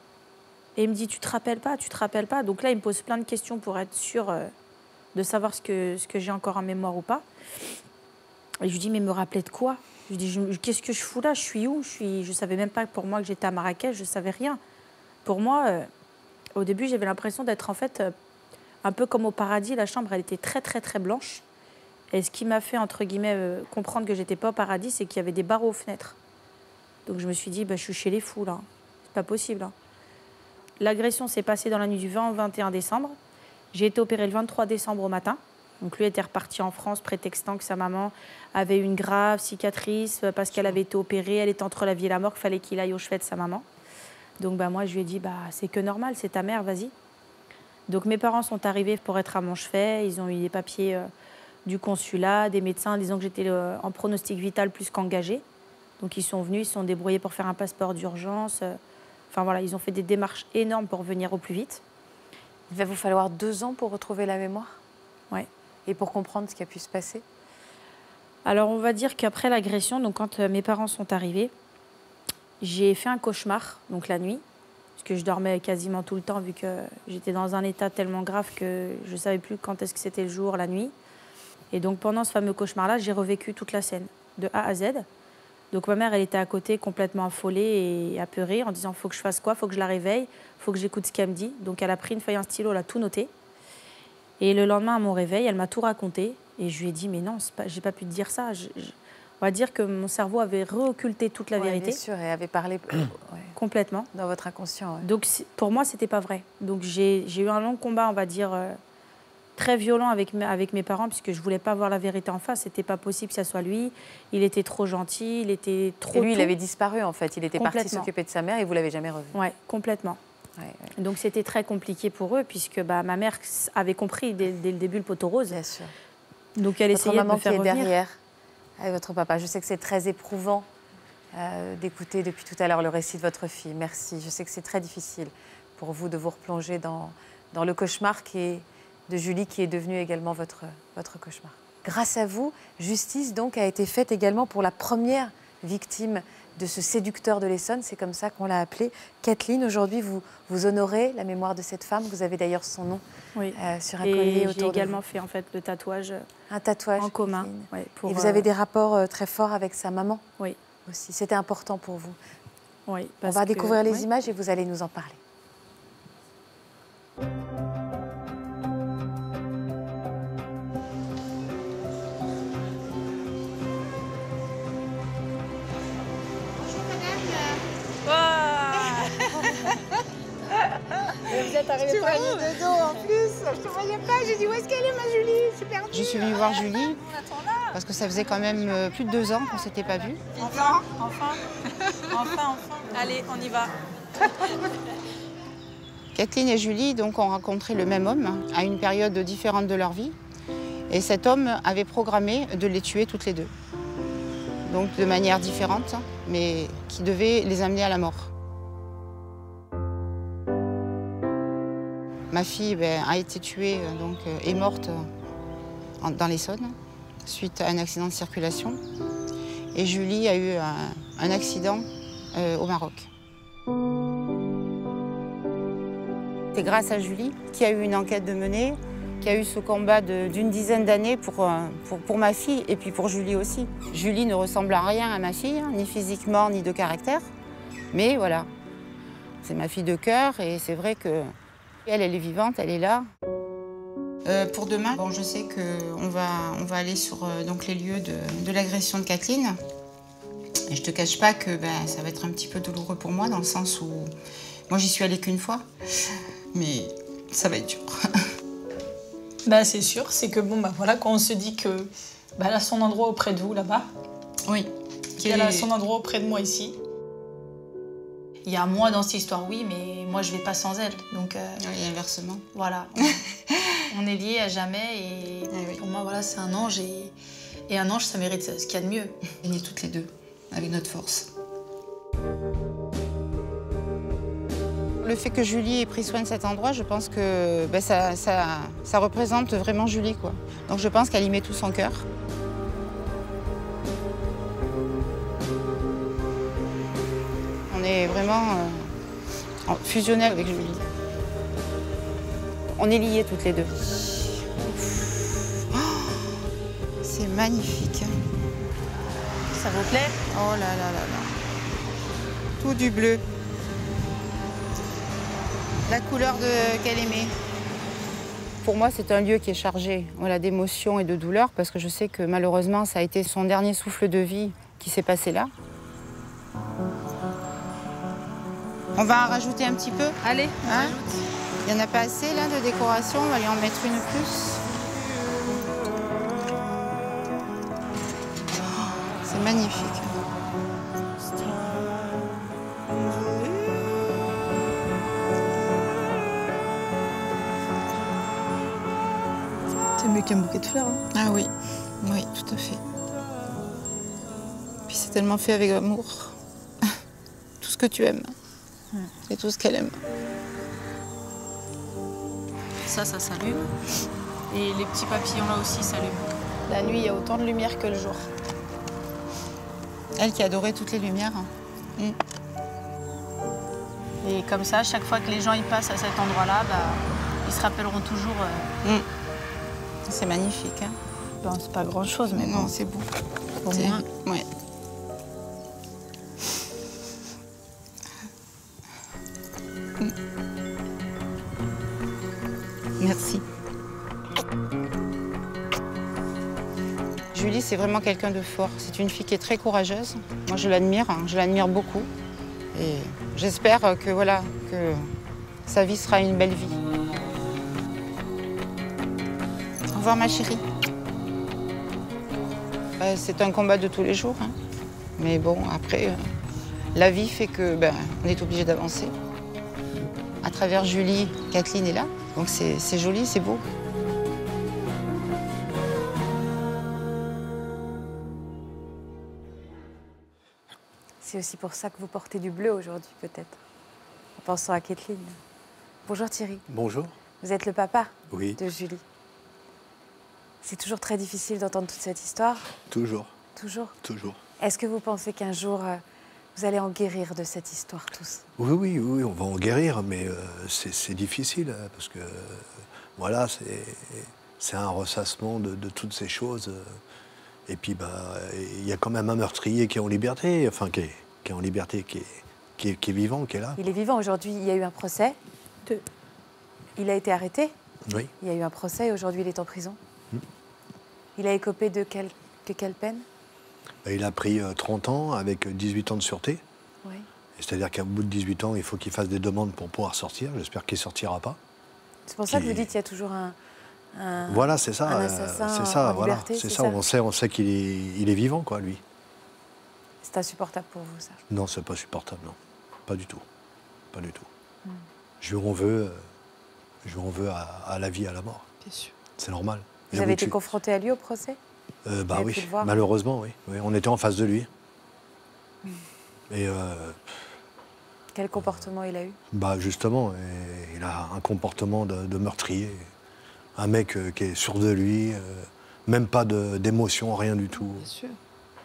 Et il me dit, tu te rappelles pas, tu te rappelles pas. Donc là, il me pose plein de questions pour être sûr de savoir ce que j'ai encore en mémoire ou pas. Et je lui dis, mais me rappeler de quoi? Je lui dis, qu'est-ce que je fous là? Je suis où? Je savais même pas pour moi que j'étais à Marrakech, je savais rien. Pour moi, au début, j'avais l'impression d'être en fait un peu comme au paradis. La chambre, elle était très, très, très blanche. Et ce qui m'a fait, entre guillemets, comprendre que j'étais pas au paradis, c'est qu'il y avait des barreaux aux fenêtres. Donc je me suis dit, bah, je suis chez les fous, là. C'est pas possible. Hein. L'agression s'est passée dans la nuit du 20 au 21 décembre. J'ai été opérée le 23 décembre au matin. Donc lui était reparti en France, prétextant que sa maman avait une grave cicatrice parce qu'elle avait été opérée. Elle était entre la vie et la mort, qu'il fallait qu'il aille au chevet de sa maman. Donc bah, moi, je lui ai dit, bah, c'est que normal, c'est ta mère, vas-y. Donc mes parents sont arrivés pour être à mon chevet. Ils ont eu des papiers du consulat, des médecins disant que j'étais en pronostic vital plus qu'engagée. Donc ils sont venus, ils se sont débrouillés pour faire un passeport d'urgence. Enfin voilà, ils ont fait des démarches énormes pour venir au plus vite. Il va vous falloir 2 ans pour retrouver la mémoire? Oui. Et pour comprendre ce qui a pu se passer? Alors on va dire qu'après l'agression, donc quand mes parents sont arrivés, j'ai fait un cauchemar, donc la nuit, parce que je dormais quasiment tout le temps vu que j'étais dans un état tellement grave que je ne savais plus quand est-ce que c'était le jour, la nuit. Et donc pendant ce fameux cauchemar-là, j'ai revécu toute la scène, de A à Z. Donc ma mère, elle était à côté, complètement affolée et apeurée, en disant « faut que je fasse quoi? Faut que je la réveille, faut que j'écoute ce qu'elle me dit ». Donc elle a pris une feuille et un stylo, elle a tout noté. Et le lendemain, à mon réveil, elle m'a tout raconté. Et je lui ai dit « mais non, j'ai pas pu te dire ça ». On va dire que mon cerveau avait reocculté toute la vérité. Bien sûr, et avait parlé complètement. Dans votre inconscient. Ouais. Donc pour moi, c'était pas vrai. Donc j'ai eu un long combat, on va dire, très violent avec mes parents, puisque je voulais pas voir la vérité en face. C'était pas possible que ça soit lui. Il était trop gentil, il était trop. Et lui, il avait disparu en fait. Il était parti s'occuper de sa mère et vous l'avez jamais revu. Ouais, complètement. Ouais. Donc c'était très compliqué pour eux, puisque bah, ma mère avait compris dès le début le poteau rose. Bien sûr. Donc elle essayait de me faire revenir. Derrière, avec votre papa. Je sais que c'est très éprouvant d'écouter depuis tout à l'heure le récit de votre fille. Merci. Je sais que c'est très difficile pour vous de vous replonger dans le cauchemar de Julie, qui est devenu également votre cauchemar. Grâce à vous, justice donc a été faite également pour la première victime de ce séducteur de l'Essonne, c'est comme ça qu'on l'a appelée. Kathleen, aujourd'hui, vous honorez la mémoire de cette femme. Vous avez d'ailleurs son nom sur un collier autour de vous. J'ai également fait en fait le tatouage. Un tatouage en commun. Ouais, et vous avez des rapports très forts avec sa maman. Oui. Aussi. C'était important pour vous. Oui. On va découvrir les images et vous allez nous en parler. Vous êtes arrivée par de dos en plus. Je te voyais pas. J'ai dit où est-ce qu'elle est ma Julie? Je suis perdue. Je suis venue voir Julie parce que ça faisait quand même plus de 2 ans qu'on ne s'était pas vus. Enfin. Allez, on y va. Kathleen et Julie donc, ont rencontré le même homme à une période différente de leur vie. Et cet homme avait programmé de les tuer toutes les deux. Donc de manière différente, mais qui devait les amener à la mort. Ma fille a été tuée, donc est morte dans l'Essonne suite à un accident de circulation. Et Julie a eu un accident au Maroc. C'est grâce à Julie qu'il y a eu une enquête de menée, qu'il y a eu ce combat d'une dizaine d'années pour ma fille et puis pour Julie aussi. Julie ne ressemble à rien à ma fille, ni physiquement ni de caractère. Mais voilà, c'est ma fille de cœur et c'est vrai que elle est vivante, elle est là. Pour demain, bon, je sais qu'on va aller sur donc les lieux de l'agression de Kathleen. Et je te cache pas que ça va être un petit peu douloureux pour moi, dans le sens où moi j'y suis allée qu'une fois, mais ça va être dur. C'est sûr, c'est que voilà, quand on se dit que elle a son endroit auprès de vous là-bas. Oui. Elle a son endroit auprès de moi ici. Il y a moi dans cette histoire, oui, mais moi je vais pas sans elle. Donc, et inversement. Voilà, on est liés à jamais et pour moi voilà, c'est un ange et un ange ça mérite ce qu'il y a de mieux. On est toutes les deux, avec notre force. Le fait que Julie ait pris soin de cet endroit, je pense que ça représente vraiment Julie, quoi. Donc je pense qu'elle y met tout son cœur. est vraiment fusionnelle avec Julie. On est liées toutes les deux. Oh, c'est magnifique. Ça vous plaît? Oh là là là là. Tout du bleu. La couleur qu'elle aimait. Pour moi, c'est un lieu qui est chargé d'émotions et de douleurs parce que je sais que malheureusement, ça a été son dernier souffle de vie qui s'est passé là. On va en rajouter un petit peu. Allez, on rajoute. Il n'y en a pas assez là de décoration, on va lui en mettre une plus. Oh, c'est magnifique. C'est mieux qu'un bouquet de fleurs. Hein. Ah oui, oui, tout à fait. Puis c'est tellement fait avec amour. Tout ce que tu aimes. Et tout ce qu'elle aime. Ça s'allume. Et les petits papillons là aussi s'allument. La nuit, il y a autant de lumière que le jour. Elle qui adorait toutes les lumières. Et comme ça, chaque fois que les gens y passent à cet endroit-là, ils se rappelleront toujours. C'est magnifique. Hein. Bon, c'est pas grand-chose, mais non, bon. c'est beau. Au moins. Ouais. Merci. Julie, c'est vraiment quelqu'un de fort. C'est une fille qui est très courageuse. Moi, je l'admire beaucoup. Et j'espère que sa vie sera une belle vie. Au revoir, ma chérie. C'est un combat de tous les jours. Hein. Mais bon, après, la vie fait que on est obligé d'avancer. À travers Julie, Kathleen est là. Donc c'est joli, c'est beau. C'est aussi pour ça que vous portez du bleu aujourd'hui, peut-être, en pensant à Kathleen. Bonjour Thierry. Bonjour. Vous êtes le papa de Julie. C'est toujours très difficile d'entendre toute cette histoire. Toujours. Toujours. Toujours. Est-ce que vous pensez qu'un jour, vous allez en guérir de cette histoire tous? Oui, on va en guérir, mais c'est difficile, parce que, voilà, c'est un ressassement de toutes ces choses. Et puis, il y a quand même un meurtrier qui est en liberté, enfin, qui est en liberté, qui est vivant, qui est là. Il est vivant aujourd'hui, il y a eu un procès. Il a été arrêté. Oui. Il y a eu un procès et aujourd'hui, il est en prison. Il a écopé de quelle peine? Il a pris 30 ans avec 18 ans de sûreté. Oui. C'est-à-dire qu'à bout de 18 ans, il faut qu'il fasse des demandes pour pouvoir sortir. J'espère qu'il ne sortira pas. C'est pour ça que vous dites qu'il y a toujours un voilà, c'est ça. Un assassin c'est ça, en voilà. liberté, C'est ça. On sait qu'il est vivant, quoi, lui. C'est insupportable pour vous, ça? Non, c'est pas supportable, non. Pas du tout. Pas du tout. Je lui en veux à la vie et à la mort. Bien sûr. C'est normal. Vous avez été confronté à lui au procès? Oui, malheureusement, oui. On était en face de lui. Et quel comportement il a eu? Justement, il a un comportement de meurtrier. Un mec qui est sûr de lui, même pas d'émotion, rien du tout. Bien sûr.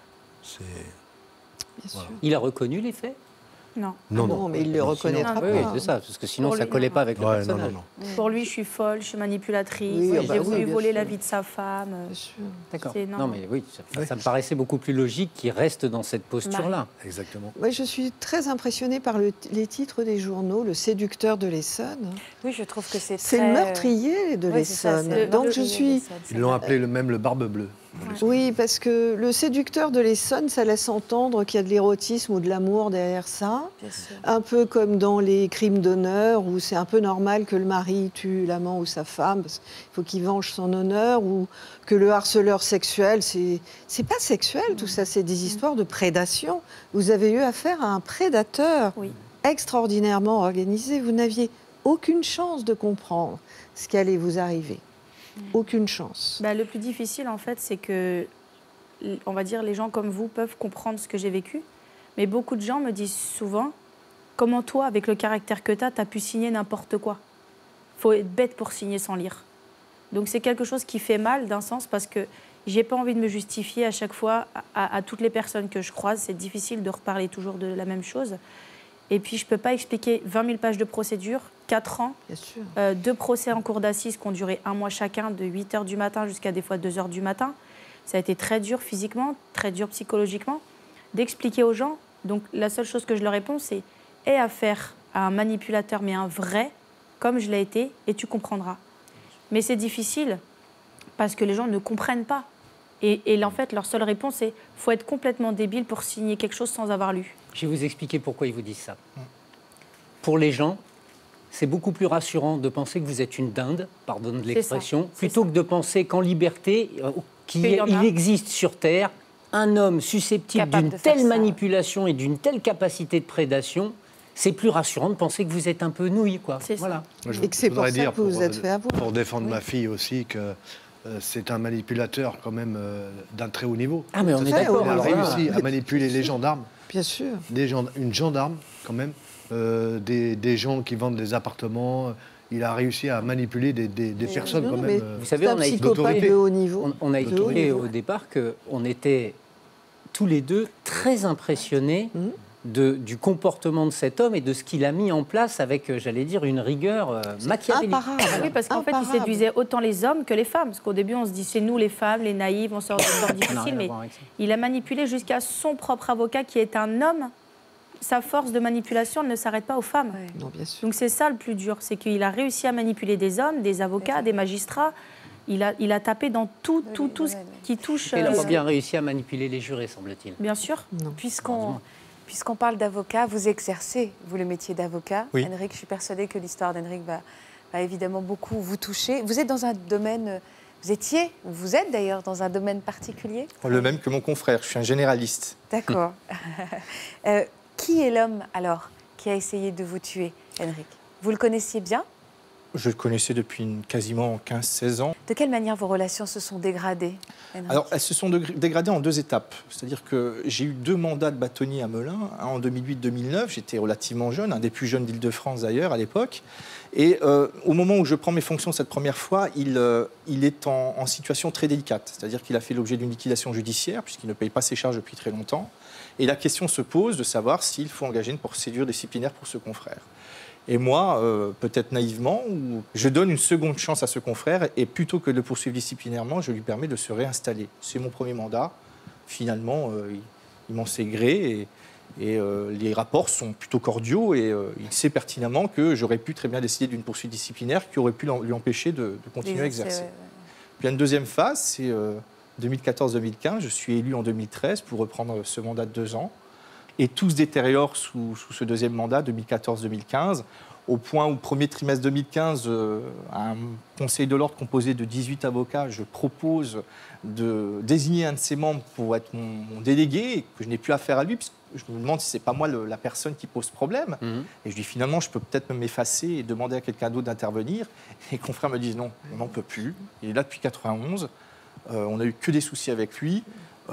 Bien sûr. Il a reconnu les faits? Non. Non, mais il le reconnaîtra pas. Oui, c'est ça, parce que sinon ça ne collait pas avec le personnage. Non. Pour lui, je suis folle, je suis manipulatrice, j'ai voulu voler la vie de sa femme. D'accord. Non, mais oui, ça me paraissait beaucoup plus logique qu'il reste dans cette posture-là. Exactement. Oui, je suis très impressionnée par les titres des journaux, le séducteur de l'Essonne. Oui, je trouve que c'est C'est le meurtrier de l'Essonne. Donc je suis... Ils l'ont appelé même le Barbe Bleue. Oui, parce que le séducteur de l'Essonne, ça laisse entendre qu'il y a de l'érotisme ou de l'amour derrière ça. Un peu comme dans les crimes d'honneur, où c'est un peu normal que le mari tue l'amant ou sa femme, parce qu'il faut qu'il venge son honneur, ou que le harceleur sexuel, c'est pas sexuel tout ça, c'est des histoires de prédation. Vous avez eu affaire à un prédateur extraordinairement organisé. Vous n'aviez aucune chance de comprendre ce qui allait vous arriver. Aucune chance. Le plus difficile, en fait, c'est que, on va dire, les gens comme vous peuvent comprendre ce que j'ai vécu. Mais beaucoup de gens me disent souvent, comment toi, avec le caractère que tu as pu signer n'importe quoi? Faut être bête pour signer sans lire. Donc c'est quelque chose qui fait mal, d'un sens, parce que j'ai pas envie de me justifier à chaque fois à toutes les personnes que je croise. C'est difficile de reparler toujours de la même chose. Et puis, je ne peux pas expliquer 20 000 pages de procédure, 4 ans, 2 procès en cour d'assises qui ont duré 1 mois chacun, de 8 h du matin jusqu'à des fois 2 h du matin. Ça a été très dur physiquement, très dur psychologiquement, d'expliquer aux gens. Donc, la seule chose que je leur réponds, c'est « aie affaire à un manipulateur, mais un vrai, comme je l'ai été, et tu comprendras. » Mais c'est difficile parce que les gens ne comprennent pas. Et en fait, leur seule réponse, c'est « faut être complètement débile pour signer quelque chose sans avoir lu ». Je vais vous expliquer pourquoi ils vous disent ça. Pour les gens, c'est beaucoup plus rassurant de penser que vous êtes une dinde, pardon de l'expression, plutôt que de penser qu'en liberté, il existe sur Terre un homme susceptible d'une telle manipulation et d'une telle capacité de prédation. C'est plus rassurant de penser que vous êtes un peu nouille, quoi. Voilà. Et que c'est pour ça que vous vous êtes fait avoir. Pour défendre ma fille aussi, que c'est un manipulateur quand même d'un très haut niveau. Ah, mais on est d'accord. Il a réussi à manipuler les gendarmes. Bien sûr. Une gendarme, quand même. Des gens qui vendent des appartements. Il a réussi à manipuler des personnes, quand même. Vous savez, on a expliqué au départ qu'on était tous les deux très impressionnés du comportement de cet homme et de ce qu'il a mis en place avec, j'allais dire, une rigueur machiavélique. Oui, parce qu'en fait, il séduisait autant les hommes que les femmes. Parce qu'au début, on se dit, c'est nous les femmes, les naïves, on sort de sport difficile. Mais il a manipulé jusqu'à son propre avocat, qui est un homme. Sa force de manipulation ne s'arrête pas aux femmes. Non, bien sûr. Donc c'est ça le plus dur, c'est qu'il a réussi à manipuler des hommes, des avocats, des magistrats. Il a tapé dans tout ce qui touche... Il a pas bien réussi à manipuler les jurés, semble-t-il. Bien sûr. Puisqu'on parle d'avocat, vous exercez, vous, le métier d'avocat. Oui. Henrik, je suis persuadée que l'histoire d'Henrik va évidemment beaucoup vous toucher. Vous êtes dans un domaine... Vous êtes d'ailleurs dans un domaine particulier? Le même que mon confrère, je suis un généraliste. D'accord. Qui est l'homme, alors, qui a essayé de vous tuer, Henrik? Vous le connaissiez bien? Je le connaissais depuis quasiment 15-16 ans. De quelle manière vos relations se sont dégradées, Henrik? Alors, elles se sont dégradées en 2 étapes. C'est-à-dire que j'ai eu 2 mandats de bâtonnier à Melun, un en 2008-2009. J'étais relativement jeune, un des plus jeunes d'Île-de-France d'ailleurs à l'époque. Et au moment où je prends mes fonctions cette première fois, il est en situation très délicate. C'est-à-dire qu'il a fait l'objet d'une liquidation judiciaire, puisqu'il ne paye pas ses charges depuis très longtemps. Et la question se pose de savoir s'il faut engager une procédure disciplinaire pour ce confrère. Et moi, peut-être naïvement, je donne une seconde chance à ce confrère et plutôt que de le poursuivre disciplinairement, je lui permets de se réinstaller. C'est mon premier mandat. Finalement, il m'en sait gré et les rapports sont plutôt cordiaux et il sait pertinemment que j'aurais pu très bien décider d'une poursuite disciplinaire qui aurait pu lui empêcher de continuer à exercer. Puis il y a une deuxième phase, c'est 2014-2015. Je suis élu en 2013 pour reprendre ce mandat de 2 ans. Et tout se détériore sous ce deuxième mandat, 2014-2015, au point où, premier trimestre 2015, un conseil de l'ordre composé de 18 avocats, je propose de désigner un de ses membres pour être mon délégué, et que je n'ai plus affaire à lui, puisque je me demande si ce n'est pas moi la personne qui pose problème. Et je dis finalement, je peux peut-être m'effacer et demander à quelqu'un d'autre d'intervenir. Et les confrères me disent non, on n'en peut plus. Il est là depuis 91, on n'a eu que des soucis avec lui.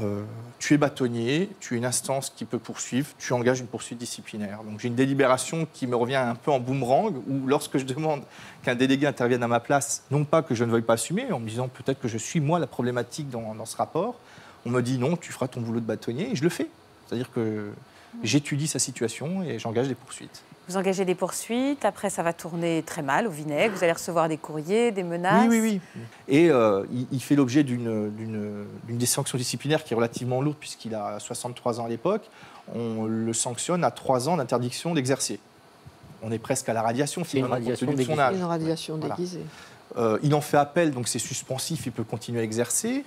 Tu es bâtonnier, tu es une instance qui peut poursuivre, tu engages une poursuite disciplinaire. Donc j'ai une délibération qui me revient un peu en boomerang, où lorsque je demande qu'un délégué intervienne à ma place, non pas que je ne veuille pas assumer, en me disant peut-être que je suis moi la problématique dans ce rapport, on me dit non, tu feras ton boulot de bâtonnier, et je le fais. C'est-à-dire que j'étudie sa situation et j'engage des poursuites. Vous engagez des poursuites, après ça va tourner très mal au vinaigre, vous allez recevoir des courriers, des menaces. Oui. Et il fait l'objet d'une des sanctions disciplinaires qui est relativement lourde puisqu'il a 63 ans à l'époque. On le sanctionne à 3 ans d'interdiction d'exercer. On est presque à la radiation finalement, compte tenu de son âge. Une radiation déguisée. Il en fait appel, donc c'est suspensif, il peut continuer à exercer.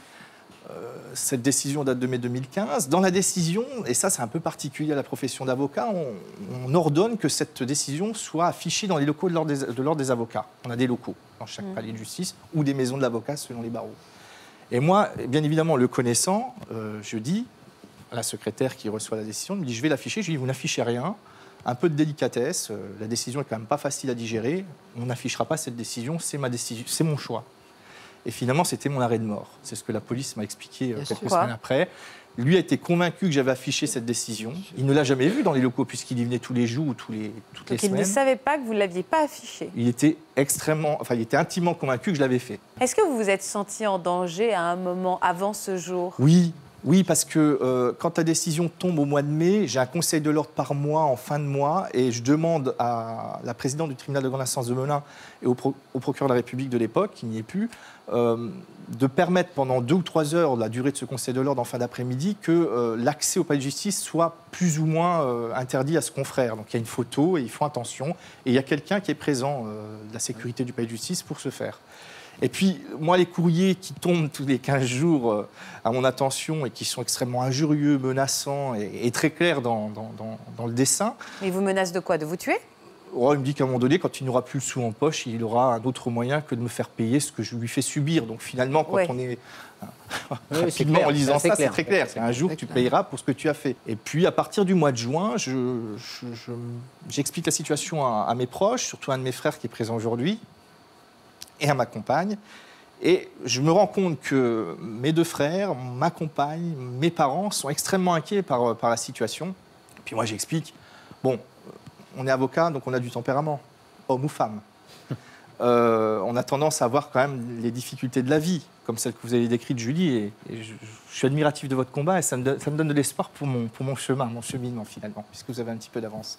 Cette décision date de mai 2015. Dans la décision, et ça c'est un peu particulier à la profession d'avocat, on ordonne que cette décision soit affichée dans les locaux de l'ordre des avocats. On a des locaux dans chaque palais de justice ou des maisons de l'avocat selon les barreaux. Et moi, bien évidemment, le connaissant, je dis à la secrétaire qui reçoit la décision, elle me dit je vais l'afficher. Je lui dis vous n'affichez rien, un peu de délicatesse, la décision est quand même pas facile à digérer, on n'affichera pas cette décision, c'est ma décision, c'est mon choix. Et finalement, c'était mon arrêt de mort. C'est ce que la police m'a expliqué quelques semaines après. Lui a été convaincu que j'avais affiché cette décision. Il ne l'a jamais vu dans les locaux puisqu'il y venait tous les jours ou toutes les semaines. Il ne savait pas que vous ne l'aviez pas affiché. Il était il était intimement convaincu que je l'avais fait. Est-ce que vous vous êtes senti en danger à un moment avant ce jour? Oui, Oui, parce que quand la décision tombe au mois de mai, j'ai un conseil de l'ordre par mois, en fin de mois, et je demande à la présidente du tribunal de grande instance de Melun et au procureur de la République de l'époque, qui n'y est plus, de permettre pendant 2 ou 3 heures, la durée de ce conseil de l'ordre en fin d'après-midi, que l'accès au palais de justice soit plus ou moins interdit à ce confrère. Donc il y a une photo et ils font attention. Et il y a quelqu'un qui est présent de la sécurité du palais de justice pour ce faire. Et puis, moi, les courriers qui tombent tous les 15 jours à mon attention et qui sont extrêmement injurieux, menaçants et très clairs dans le dessin. Mais il vous menace de quoi? De vous tuer? Oh, il me dit qu'à un moment donné, quand il n'aura plus le sou en poche, il aura un autre moyen que de me faire payer ce que je lui fais subir. Donc finalement, quand on est rapidement en lisant ça, c'est très clair. C'est un jour, tu payeras pour ce que tu as fait. Et puis, à partir du mois de juin, j'explique la situation à mes proches, surtout à un de mes frères qui est présent aujourd'hui, et à ma compagne. Et je me rends compte que mes 2 frères, ma compagne, mes parents sont extrêmement inquiets par la situation. Et puis moi, j'explique, bon, on est avocat, donc on a du tempérament, homme ou femme. On a tendance à voir quand même les difficultés de la vie, comme celle que vous avez décrite, Julie, et je suis admiratif de votre combat, et ça me donne de l'espoir pour mon chemin, mon cheminement, finalement, puisque vous avez un petit peu d'avance.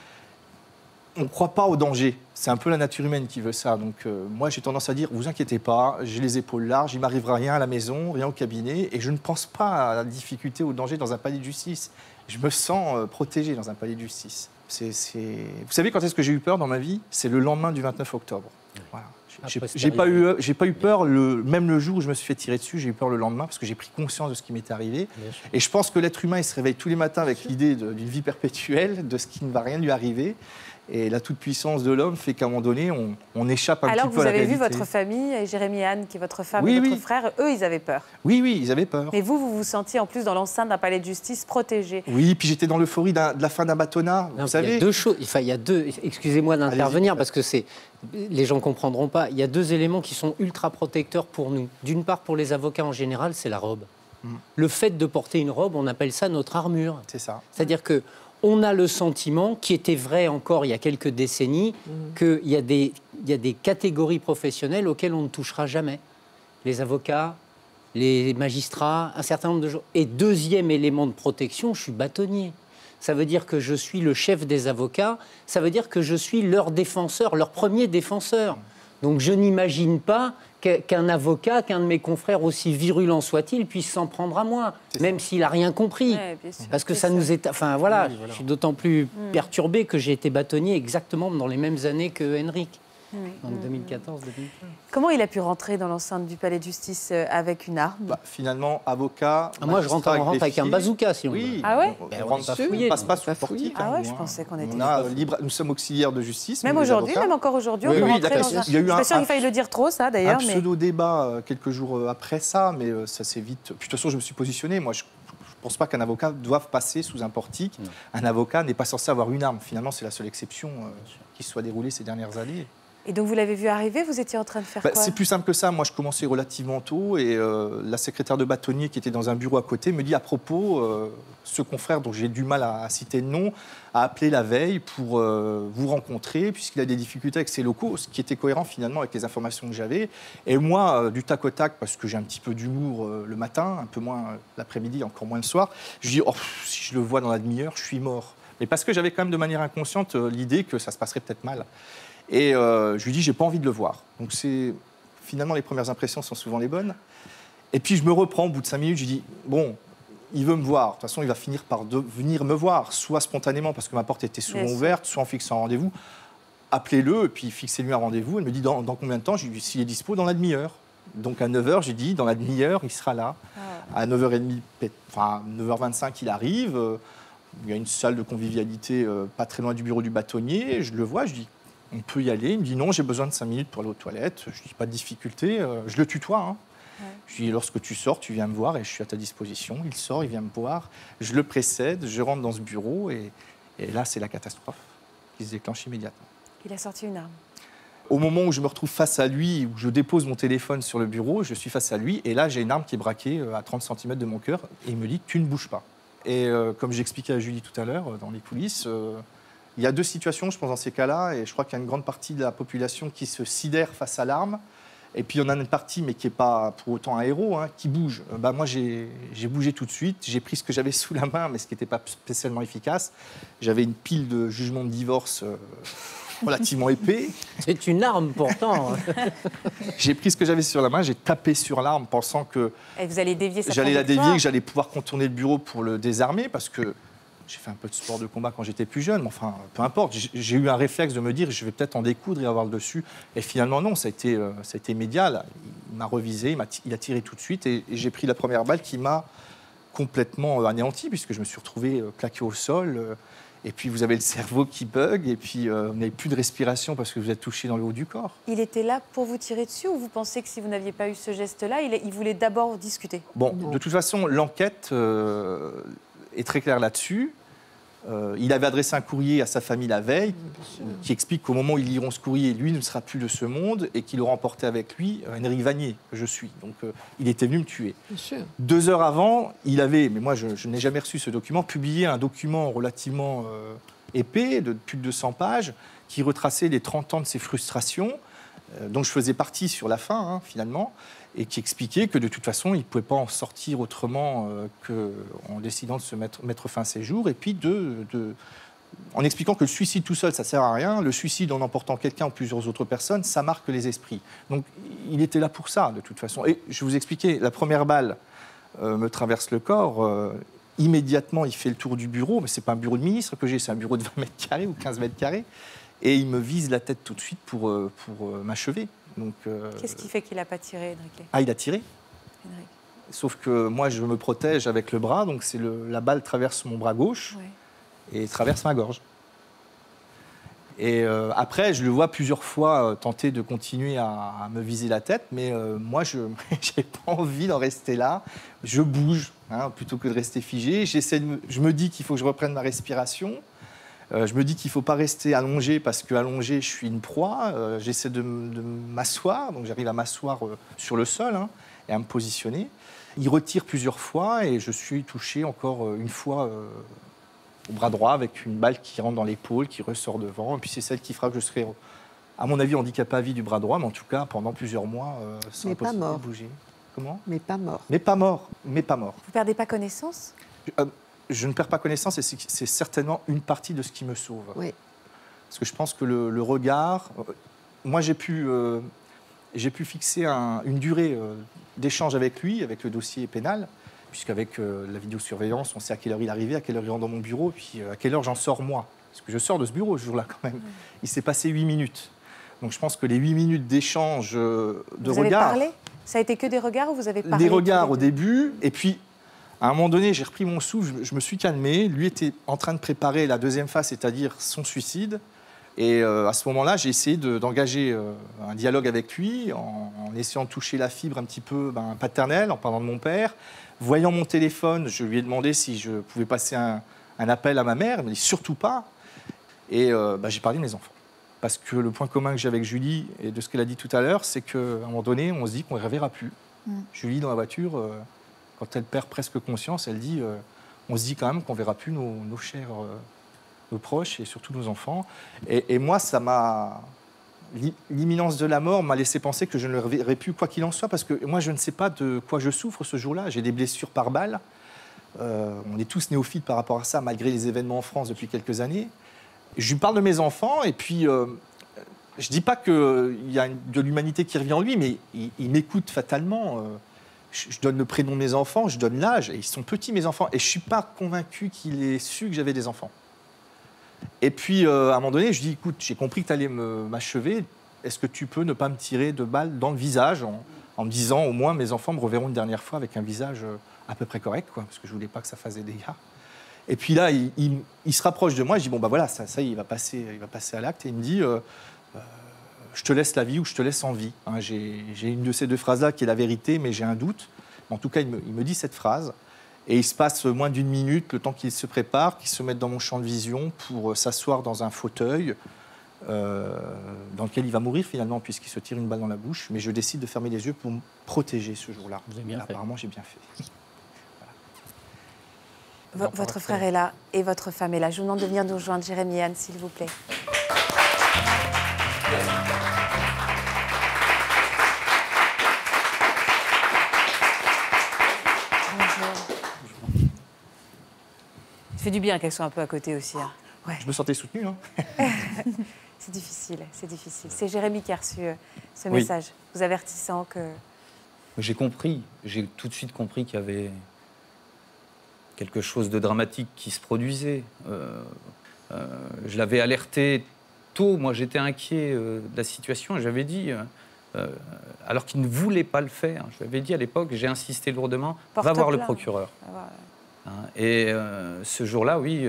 On ne croit pas au danger. C'est un peu la nature humaine qui veut ça. Donc moi, j'ai tendance à dire, vous inquiétez pas, j'ai les épaules larges, il ne m'arrivera rien à la maison, rien au cabinet, et je ne pense pas à la difficulté, au danger dans un palais de justice. Je me sens protégé dans un palais de justice. Vous savez quand est-ce que j'ai eu peur dans ma vie? C'est le lendemain du 29 octobre. Voilà. J'ai pas eu peur, même le jour où je me suis fait tirer dessus, j'ai eu peur le lendemain parce que j'ai pris conscience de ce qui m'était arrivé. Et je pense que l'être humain, il se réveille tous les matins avec l'idée d'une vie perpétuelle, de ce qui ne va rien lui arriver. Et la toute-puissance de l'homme fait qu'à un moment donné, on échappe un petit peu à la réalité. Alors que vous avez vu votre famille, et Jérémy et Anne, qui est votre femme et votre frère, eux, ils avaient peur. Oui, ils avaient peur. Mais vous vous sentiez en plus dans l'enceinte d'un palais de justice protégé. Oui, puis j'étais dans l'euphorie de la fin d'un bâtonnat, vous savez. Il y a 2 choses, il y a 2, excusez-moi d'intervenir parce que les gens ne comprendront pas. Il y a 2 éléments qui sont ultra protecteurs pour nous. D'une part, pour les avocats en général, c'est la robe. Le fait de porter une robe, on appelle ça notre armure. C'est ça. C'est-à-dire que on a le sentiment, qui était vrai encore il y a quelques décennies, qu'il y a des catégories professionnelles auxquelles on ne touchera jamais. Les avocats, les magistrats, un certain nombre de gens. Et 2e élément de protection, je suis bâtonnier. Ça veut dire que je suis le chef des avocats, ça veut dire que je suis leur défenseur, leur premier défenseur. Donc je n'imagine pas qu'un avocat, qu'un de mes confrères, aussi virulent soit-il, puisse s'en prendre à moi, même s'il n'a rien compris. Ouais, parce que ça nous est... Enfin voilà, oui, voilà. Je suis d'autant plus perturbé que j'ai été bâtonnier exactement dans les mêmes années que Henrik. Donc 2014-2015. Comment il a pu rentrer dans l'enceinte du palais de justice avec une arme? Finalement, avocat... moi, je rentre avec un bazooka, si on veut. Ah ouais? On passe pas sous portique. Ah ouais, je pensais qu'on était... Nous sommes auxiliaires de justice. Même aujourd'hui, même encore aujourd'hui, on peut rentrer dans un... Je suis pas sûre qu'il faille le dire trop, ça, d'ailleurs. Un pseudo-débat quelques jours après ça, mais ça s'est vite... Puis, de toute façon, je me suis positionné. Moi, je ne pense pas qu'un avocat doive passer sous un portique. Non. Un avocat n'est pas censé avoir une arme. Finalement, c'est la seule exception qui se soit déroulée ces dernières années. Et donc vous l'avez vu arriver, vous étiez en train de faire quoi? C'est plus simple que ça. Moi, je commençais relativement tôt et la secrétaire de bâtonnier qui était dans un bureau à côté me dit à propos, ce confrère dont j'ai du mal à citer le nom, a appelé la veille pour vous rencontrer puisqu'il a des difficultés avec ses locaux, ce qui était cohérent finalement avec les informations que j'avais. Et moi, du tac au tac, parce que j'ai un petit peu d'humour le matin, un peu moins l'après-midi, encore moins le soir, je dis si je le vois dans la demi-heure, je suis mort. Mais parce que j'avais quand même de manière inconsciente l'idée que ça se passerait peut-être mal. Et je lui dis, j'ai pas envie de le voir. Donc finalement, les premières impressions sont souvent les bonnes. Et puis je me reprends au bout de 5 minutes, je dis, bon, il veut me voir. De toute façon, il va finir par venir me voir, soit spontanément parce que ma porte était souvent ouverte, soit en fixant un rendez-vous. Appelez-le et puis fixez-lui un rendez-vous. Elle me dit, dans combien de temps? Je lui dis, s'il est dispo, dans la demi-heure. Donc à 9h, j'ai dit, dans la demi-heure, il sera là. À 9h30, enfin 9h25, il arrive. Il y a une salle de convivialité pas très loin du bureau du bâtonnier. Je le vois, je dis, on peut y aller. Il me dit non, j'ai besoin de 5 minutes pour aller aux toilettes. Je dis pas de difficulté. Je le tutoie. Hein. Ouais. Je dis lorsque tu sors, tu viens me voir et je suis à ta disposition. Il sort, il vient me voir. Je le précède, je rentre dans ce bureau et là, c'est la catastrophe qui se déclenche immédiatement. Il a sorti une arme. Au moment où je me retrouve face à lui, où je dépose mon téléphone sur le bureau, je suis face à lui et là, j'ai une arme qui est braquée à 30 cm de mon cœur et il me dit tu ne bouges pas. Et comme j'expliquais à Julie tout à l'heure, dans les coulisses, il y a 2 situations, je pense, dans ces cas-là, et je crois qu'il y a une grande partie de la population qui se sidère face à l'arme, Et puis, il y en a une partie, mais qui n'est pas pour autant un héros, hein, qui bouge. Moi, j'ai bougé tout de suite. J'ai pris ce que j'avais sous la main, mais ce qui n'était pas spécialement efficace. J'avais une pile de jugements de divorce relativement épais. C'est une arme, pourtant. J'ai pris ce que j'avais sur la main, j'ai tapé sur l'arme, pensant que vous allez dévier sa j'allais la trajectoire. dévier, que j'allais pouvoir contourner le bureau pour le désarmer, parce que j'ai fait un peu de sport de combat quand j'étais plus jeune, mais enfin, peu importe. J'ai eu un réflexe de me dire, je vais peut-être en découdre et avoir le dessus. Et finalement, non, ça a été immédiat. Là. Il m'a revisé, il a tiré tout de suite, et j'ai pris la première balle qui m'a complètement anéanti, puisque je me suis retrouvé claqué au sol. Et puis, vous avez le cerveau qui bug, et puis vous n'avez plus de respiration parce que vous êtes touché dans le haut du corps. Il était là pour vous tirer dessus, ou vous pensez que si vous n'aviez pas eu ce geste-là, il voulait d'abord discuter? Bon, de toute façon, l'enquête est très claire là-dessus. Il avait adressé un courrier à sa famille la veille qui explique qu'au moment où ils liront ce courrier, lui ne sera plus de ce monde et qu'il aura emporté avec lui Henri Vanier, que je suis. Donc il était venu me tuer. Bien sûr. 2 heures avant, il avait, mais moi je n'ai jamais reçu ce document, publié un document relativement épais, de plus de 200 pages, qui retraçait les 30 ans de ses frustrations, dont je faisais partie sur la fin, hein, finalement, et qui expliquait que de toute façon, il ne pouvait pas en sortir autrement qu'en décidant de se mettre fin à ses jours, et puis en expliquant que le suicide tout seul, ça ne sert à rien, le suicide en emportant quelqu'un ou plusieurs autres personnes, ça marque les esprits. Donc il était là pour ça, de toute façon. Et je vous expliquais, la première balle me traverse le corps, immédiatement il fait le tour du bureau, mais ce n'est pas un bureau de ministre que j'ai, c'est un bureau de 20 mètres carrés ou 15 mètres carrés, et il me vise la tête tout de suite pour m'achever. Qu'est-ce qui fait qu'il n'a pas tiré, Henrique? Ah, il a tiré. Henrique. Sauf que moi, je me protège avec le bras, donc la balle traverse mon bras gauche et traverse ma gorge. Et après, je le vois plusieurs fois tenter de continuer à me viser la tête, mais moi, je n'ai pas envie d'en rester là. Je bouge, hein, plutôt que de rester figé. Je me dis qu'il faut que je reprenne ma respiration. Je me dis qu'il ne faut pas rester allongé parce qu'allongé, je suis une proie. J'essaie de m'asseoir, donc j'arrive à m'asseoir sur le sol, hein, et à me positionner. Il retire plusieurs fois et je suis touché encore une fois au bras droit avec une balle qui rentre dans l'épaule, qui ressort devant. Et puis c'est celle qui fera que je serai, à mon avis, handicapé à vie du bras droit, mais en tout cas pendant plusieurs mois sans possibilité de bouger. Comment ? Mais pas mort. Mais pas mort. Mais pas mort. Vous ne perdez pas connaissance ? Je ne perds pas connaissance et c'est certainement une partie de ce qui me sauve. Oui. Parce que je pense que le regard... Moi, j'ai pu fixer une durée d'échange avec lui, avec le dossier pénal, puisqu'avec la vidéosurveillance, on sait à quelle heure il arrivait, à quelle heure il rentre dans mon bureau, puis à quelle heure j'en sors moi. Parce que je sors de ce bureau ce jour-là quand même. Il s'est passé 8 minutes. Donc je pense que les 8 minutes d'échange de regard... Vous avez parlé ? Ça a été que des regards ou vous avez parlé ? Des regards au début, et puis... À un moment donné, j'ai repris mon souffle, je me suis calmé. Lui était en train de préparer la deuxième phase, c'est-à-dire son suicide. Et à ce moment-là, j'ai essayé d'engager un dialogue avec lui en essayant de toucher la fibre un petit peu paternelle, en parlant de mon père. Voyant mon téléphone, je lui ai demandé si je pouvais passer un appel à ma mère. Elle m'a dit surtout pas. Et j'ai parlé de mes enfants. Parce que le point commun que j'ai avec Julie, et de ce qu'elle a dit tout à l'heure, c'est qu'à un moment donné, on se dit qu'on ne reverra plus. Julie, dans la voiture... Quand elle perd presque conscience, elle dit on se dit quand même qu'on ne verra plus nos chers, nos proches et surtout nos enfants. Et moi, l'imminence de la mort m'a laissé penser que je ne le reverrai plus, quoi qu'il en soit, parce que moi, je ne sais pas de quoi je souffre ce jour-là. J'ai des blessures par balle. On est tous néophytes par rapport à ça, malgré les événements en France depuis quelques années. Je lui parle de mes enfants, et puis je ne dis pas qu'il y a de l'humanité qui revient en lui, mais il m'écoute fatalement. Je donne le prénom de mes enfants, je donne l'âge, et ils sont petits, mes enfants, et je ne suis pas convaincu qu'il ait su que j'avais des enfants. Et puis, à un moment donné, je dis, écoute, j'ai compris que tu allais m'achever, est-ce que tu peux ne pas me tirer de balles dans le visage, en me disant, au moins, mes enfants me reverront une dernière fois avec un visage à peu près correct, quoi, parce que je ne voulais pas que ça fasse des dégâts. Et puis là, il se rapproche de moi, je dis, bon, voilà, ça il va passer à l'acte, et il me dit... je te laisse la vie ou je te laisse en vie. Hein, j'ai une de ces deux phrases-là qui est la vérité, mais j'ai un doute. En tout cas, il me dit cette phrase. Et il se passe moins d'une minute, le temps qu'il se prépare, qu'il se mette dans mon champ de vision pour s'asseoir dans un fauteuil dans lequel il va mourir finalement, puisqu'il se tire une balle dans la bouche. Mais je décide de fermer les yeux pour me protéger ce jour-là. Apparemment, j'ai bien fait. Voilà. Votre frère est là et votre femme est là. Je vous demande de venir nous rejoindre, Jérémy et Anne, s'il vous plaît. Ça fait du bien qu'elle soit un peu à côté aussi. Hein. Ouais. Je me sentais soutenu. Hein. C'est difficile, c'est difficile. C'est Jérémy qui a reçu ce message, vous avertissant que... J'ai compris, j'ai tout de suite compris qu'il y avait quelque chose de dramatique qui se produisait. Je l'avais alerté tôt, moi j'étais inquiet de la situation et j'avais dit, alors qu'il ne voulait pas le faire, je lui avais dit à l'époque, j'ai insisté lourdement, va voir le procureur. Hein, et ce jour-là, oui,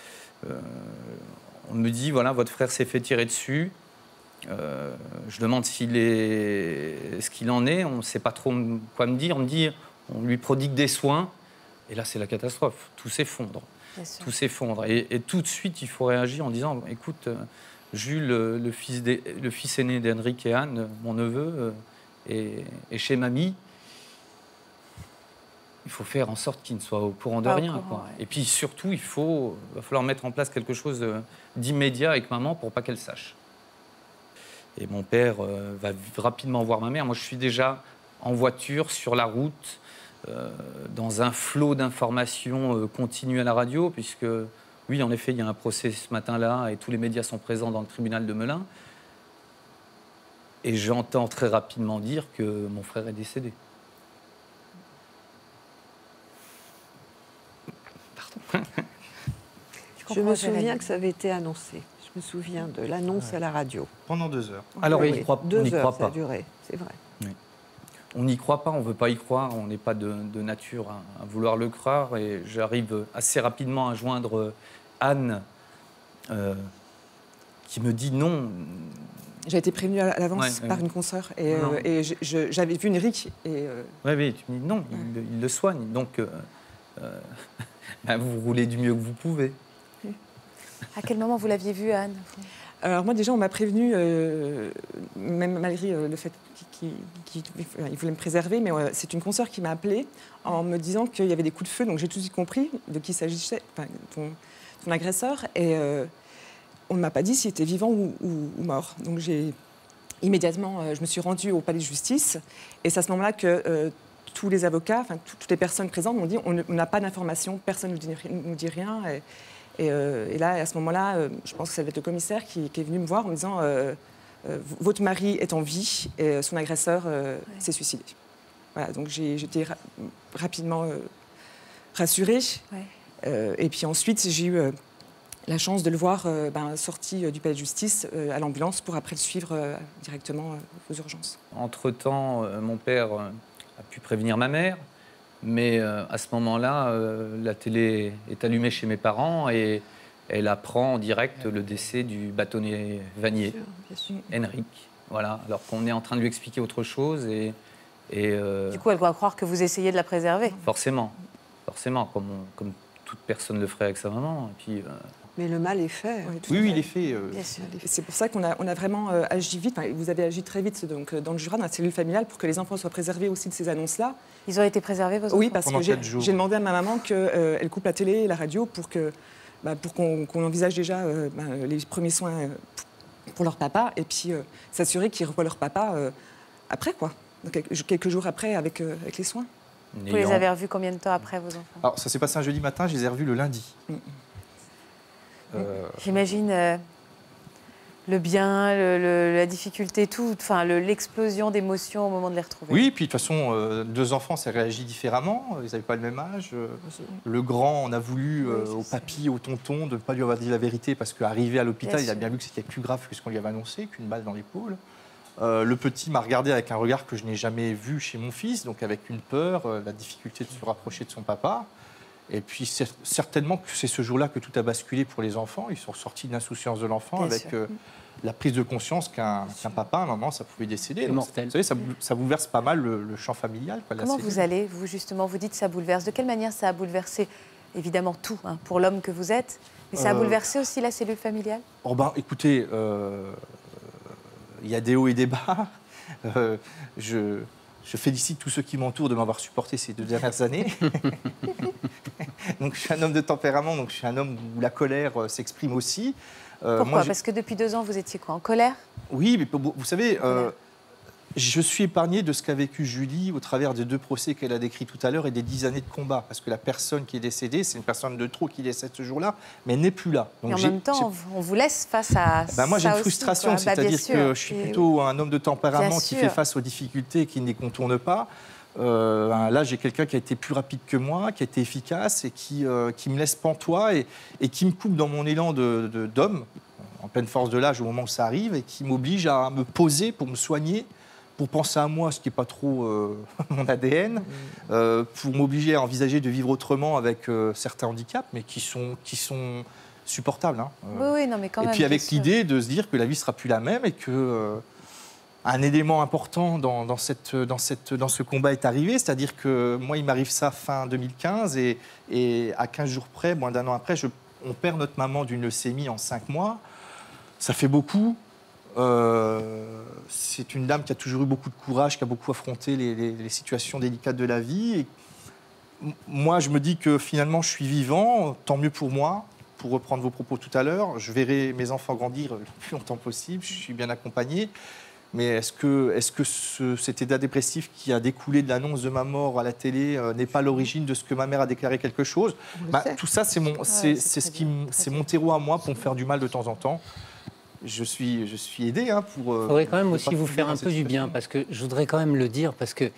on me dit, voilà, votre frère s'est fait tirer dessus. Je demande ce qu'il en est, on ne sait pas trop quoi me dire. On me dit, on lui prodigue des soins, et là c'est la catastrophe, tout s'effondre. Tout s'effondre. Et tout de suite, il faut réagir en disant, écoute, Jules, le fils aîné d'Henrik et Anne, mon neveu, est chez mamie. Il faut faire en sorte qu'il ne soit au courant de rien. Quoi. Et puis surtout, va falloir mettre en place quelque chose d'immédiat avec maman pour pas qu'elle sache. Et mon père va rapidement voir ma mère. Moi, je suis déjà en voiture, sur la route, dans un flot d'informations continues à la radio, puisque, oui, en effet, il y a un procès ce matin-là et tous les médias sont présents dans le tribunal de Melun. Et j'entends très rapidement dire que mon frère est décédé. Pardon. Je me souviens que ça avait été annoncé. Je me souviens de l'annonce à la radio. Pendant 2 heures. Alors, oui, on n'y croit pas. 2 heures, ça a duré, c'est vrai. Oui. On n'y croit pas, on ne veut pas y croire, on n'est pas de nature à vouloir le croire. Et j'arrive assez rapidement à joindre Anne, qui me dit non. J'ai été prévenue à l'avance par une consoeur et j'avais vu Henrik. Oui, tu me dis non, il le soigne. Donc, vous roulez du mieux que vous pouvez. À quel moment vous l'aviez vu, Anne? Alors moi, déjà, on m'a prévenu, même malgré le fait qu'il voulait me préserver, mais c'est une consoeur qui m'a appelée en me disant qu'il y avait des coups de feu. Donc j'ai tout de suite compris de qui s'agissait, enfin, ton agresseur. Et on ne m'a pas dit s'il était vivant ou mort. Donc immédiatement, je me suis rendue au palais de justice. Et c'est à ce moment-là que tous les avocats, enfin toutes les personnes présentes m'ont dit on n'a pas d'informations, personne ne nous dit rien. Et là, à ce moment-là, je pense que ça va être le commissaire qui est venu me voir en me disant votre mari est en vie et son agresseur s'est suicidé. Voilà, donc j'ai été rapidement rassurée. Ouais. Et puis ensuite, j'ai eu la chance de le voir sorti du palais de justice à l'ambulance pour après le suivre directement aux urgences. Entre-temps, mon père a pu prévenir ma mère. Mais à ce moment-là, la télé est allumée chez mes parents et elle apprend en direct le décès du bâtonnier Vanier, Henrik. Voilà, alors qu'on est en train de lui expliquer autre chose. Du coup, elle doit croire que vous essayez de la préserver. Forcément, comme toute personne le ferait avec sa maman. Et puis, mais le mal est fait. Oui, il est fait. C'est pour ça qu'on a vraiment agi vite. Enfin, vous avez agi très vite donc, dans le Jura, dans la cellule familiale, pour que les enfants soient préservés aussi de ces annonces-là. Ils ont été préservés, vos enfants? Oui, parce que j'ai demandé à ma maman qu'elle coupe la télé et la radio pour qu'on envisage déjà les premiers soins pour leur papa et puis s'assurer qu'ils revoient leur papa après, quoi. Donc, quelques jours après, avec les soins. Vous les avez revus combien de temps après, vos enfants? Alors, ça s'est passé un jeudi matin, je les ai revus le lundi. J'imagine le bien, la difficulté, tout, enfin l'explosion d'émotions au moment de les retrouver. Oui, puis de toute façon, 2 enfants, ça réagit différemment. Ils n'avaient pas le même âge. Le grand, on a voulu au papy, au tonton, de ne pas lui avoir dit la vérité parce qu'arrivé à l'hôpital, il a bien vu que c'était plus grave que ce qu'on lui avait annoncé, qu'une balle dans l'épaule. Le petit m'a regardé avec un regard que je n'ai jamais vu chez mon fils, donc avec une peur, la difficulté de se rapprocher de son papa. Et puis certainement que c'est ce jour-là que tout a basculé pour les enfants. Ils sont sortis de l'insouciance de l'enfant avec la prise de conscience qu'un papa, un maman, ça pouvait décéder. Donc, vous savez, ça bouleverse pas mal le champ familial. Quoi, comment vous allez, vous justement, vous dites ça bouleverse. De quelle manière ça a bouleversé évidemment tout pour l'homme que vous êtes, mais ça a bouleversé aussi la cellule familiale? Oh ben, écoutez, il y a des hauts et des bas. Je félicite tous ceux qui m'entourent de m'avoir supporté ces 2 dernières années. Donc, je suis un homme de tempérament, donc je suis un homme où la colère s'exprime aussi. Pourquoi? Parce que depuis 2 ans, vous étiez quoi, en colère? Oui, mais vous savez, Je suis épargné de ce qu'a vécu Julie au travers des 2 procès qu'elle a décrits tout à l'heure et des 10 années de combat. Parce que la personne qui est décédée, c'est une personne de trop qui décède ce jour-là, mais elle n'est plus là. Donc, et en même temps, on vous laisse face à ça. Moi, j'ai une frustration, c'est-à-dire que je suis plutôt un homme de tempérament qui fait face aux difficultés et qui ne les contourne pas. Là, j'ai quelqu'un qui a été plus rapide que moi, qui a été efficace et qui me laisse pantois et qui me coupe dans mon élan d'homme, en pleine force de l'âge au moment où ça arrive, et qui m'oblige à me poser pour me soigner, pour penser à moi, ce qui n'est pas trop mon ADN, pour m'obliger à envisager de vivre autrement avec certains handicaps, mais qui sont supportables. Hein. Oui, non, mais quand même. Et puis avec l'idée de se dire que la vie ne sera plus la même et que un élément important dans ce combat est arrivé, c'est-à-dire que moi, il m'arrive ça fin 2015 et à 15 jours près, moins d'1 an après, on perd notre maman d'une leucémie en 5 mois. Ça fait beaucoup. C'est une dame qui a toujours eu beaucoup de courage, qui a beaucoup affronté les situations délicates de la vie. Et moi, je me dis que finalement, je suis vivant, tant mieux pour moi. Pour reprendre vos propos tout à l'heure, je verrai mes enfants grandir le plus longtemps possible, je suis bien accompagné. Mais est-ce que cet état dépressif qui a découlé de l'annonce de ma mort à la télé n'est pas l'origine de ce que ma mère a déclaré quelque chose? Tout ça, c'est mon terreau à moi pour me faire du mal de temps en temps. Je suis aidé pour... Il faudrait quand même aussi vous faire un peu du bien, parce que je voudrais quand même le dire, parce que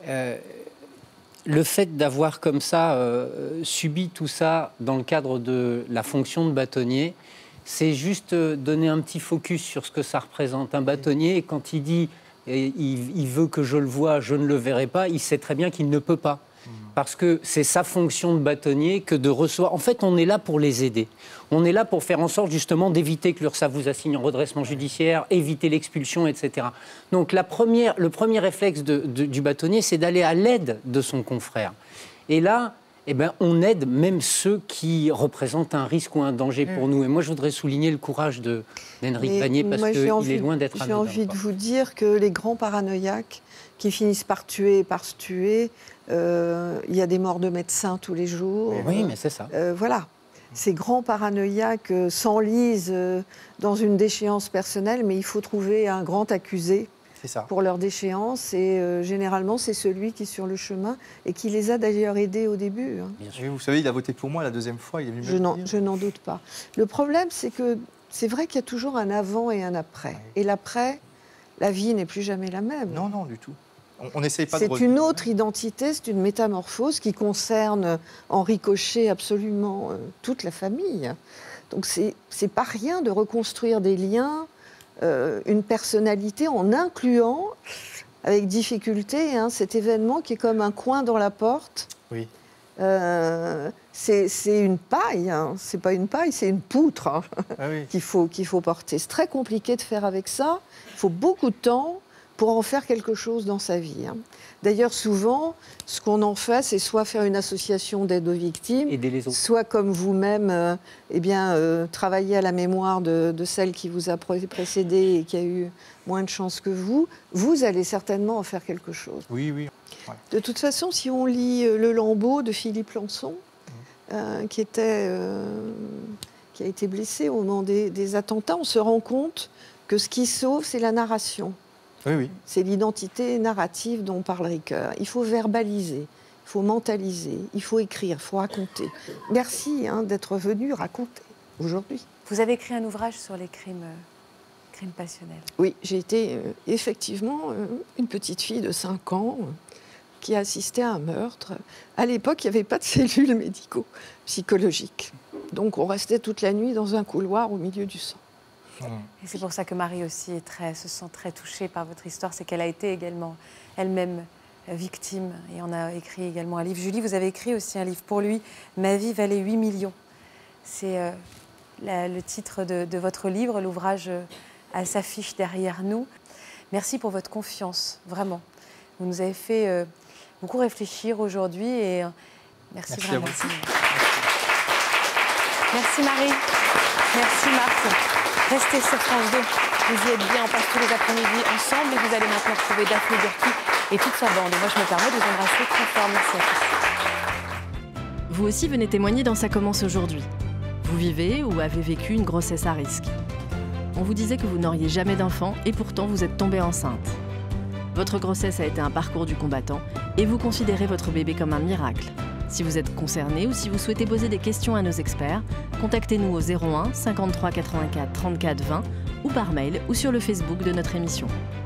le fait d'avoir comme ça subi tout ça dans le cadre de la fonction de bâtonnier, c'est juste donner un petit focus sur ce que ça représente. Un bâtonnier, quand il dit il veut que je le voie, je ne le verrai pas, il sait très bien qu'il ne peut pas. Parce que c'est sa fonction de bâtonnier que de recevoir. En fait, on est là pour les aider. On est là pour faire en sorte justement d'éviter que l'URSSAF vous assigne en redressement judiciaire, éviter l'expulsion, etc. Donc le premier réflexe du bâtonnier, c'est d'aller à l'aide de son confrère. Et là, on aide même ceux qui représentent un risque ou un danger pour nous. Et moi, je voudrais souligner le courage d'Henrique Vanier, parce qu'il est loin d'être anodin. J'ai envie de vous dire que les grands paranoïaques qui finissent par tuer et par se tuer, il y a des morts de médecins tous les jours. Oui, mais c'est ça. Voilà. Ces grands paranoïaques s'enlisent dans une déchéance personnelle, mais il faut trouver un grand accusé pour leur déchéance. Et généralement, c'est celui qui est sur le chemin et qui les a d'ailleurs aidés au début. Bien sûr. Vous savez, il a voté pour moi la 2e fois. Il est venu je n'en doute pas. Le problème, c'est que c'est vrai qu'il y a toujours un avant et un après. Oui. Et l'après, la vie n'est plus jamais la même. Non, non, du tout. On n'essaye pas de... C'est une autre identité, c'est une métamorphose qui concerne en ricochet absolument toute la famille. Donc c'est pas rien de reconstruire des liens, une personnalité en incluant, avec difficulté, cet événement qui est comme un coin dans la porte. Oui. C'est une paille, c'est pas une paille, c'est une poutre Ah oui. qu'il faut porter. C'est très compliqué de faire avec ça, il faut beaucoup de temps pour en faire quelque chose dans sa vie. D'ailleurs, souvent, ce qu'on en fait, c'est soit faire une association d'aide aux victimes, soit comme vous-même, travailler à la mémoire de celle qui vous a précédé et qui a eu moins de chance que vous. Vous allez certainement en faire quelque chose. Oui, oui. Ouais. De toute façon, si on lit Le Lambeau de Philippe Lançon, qui a été blessé au moment des attentats, on se rend compte que ce qui sauve, c'est la narration. Oui, oui. C'est l'identité narrative dont parle Ricoeur. Il faut verbaliser, il faut mentaliser, il faut écrire, il faut raconter. Merci d'être venu raconter aujourd'hui. Vous avez écrit un ouvrage sur les crimes passionnels. Oui, j'ai été effectivement une petite fille de 5 ans qui a assisté à un meurtre. À l'époque, il n'y avait pas de cellules médico-psychologiques. Donc on restait toute la nuit dans un couloir au milieu du sang. Et c'est pour ça que Marie aussi se sent très touchée par votre histoire, c'est qu'elle a été également elle-même victime et on a écrit également un livre. Julie, vous avez écrit aussi un livre pour lui, Ma vie valait 8 millions. C'est le titre de votre livre, l'ouvrage s'affiche derrière nous. Merci pour votre confiance, vraiment. Vous nous avez fait beaucoup réfléchir aujourd'hui et merci vraiment. Merci Marie, merci Marc. Restez sur France 2, vous y êtes bien, on passe tous les après-midi ensemble et vous allez maintenant retrouver Daphné Burki et toute sa bande. Et moi je me permets de vous embrasser très fort, merci à tous. Vous aussi venez témoigner dans Ça commence aujourd'hui. Vous vivez ou avez vécu une grossesse à risque. On vous disait que vous n'auriez jamais d'enfant et pourtant vous êtes tombée enceinte. Votre grossesse a été un parcours du combattant et vous considérez votre bébé comme un miracle. Si vous êtes concerné ou si vous souhaitez poser des questions à nos experts, contactez-nous au 01 53 84 34 20 ou par mail ou sur le Facebook de notre émission.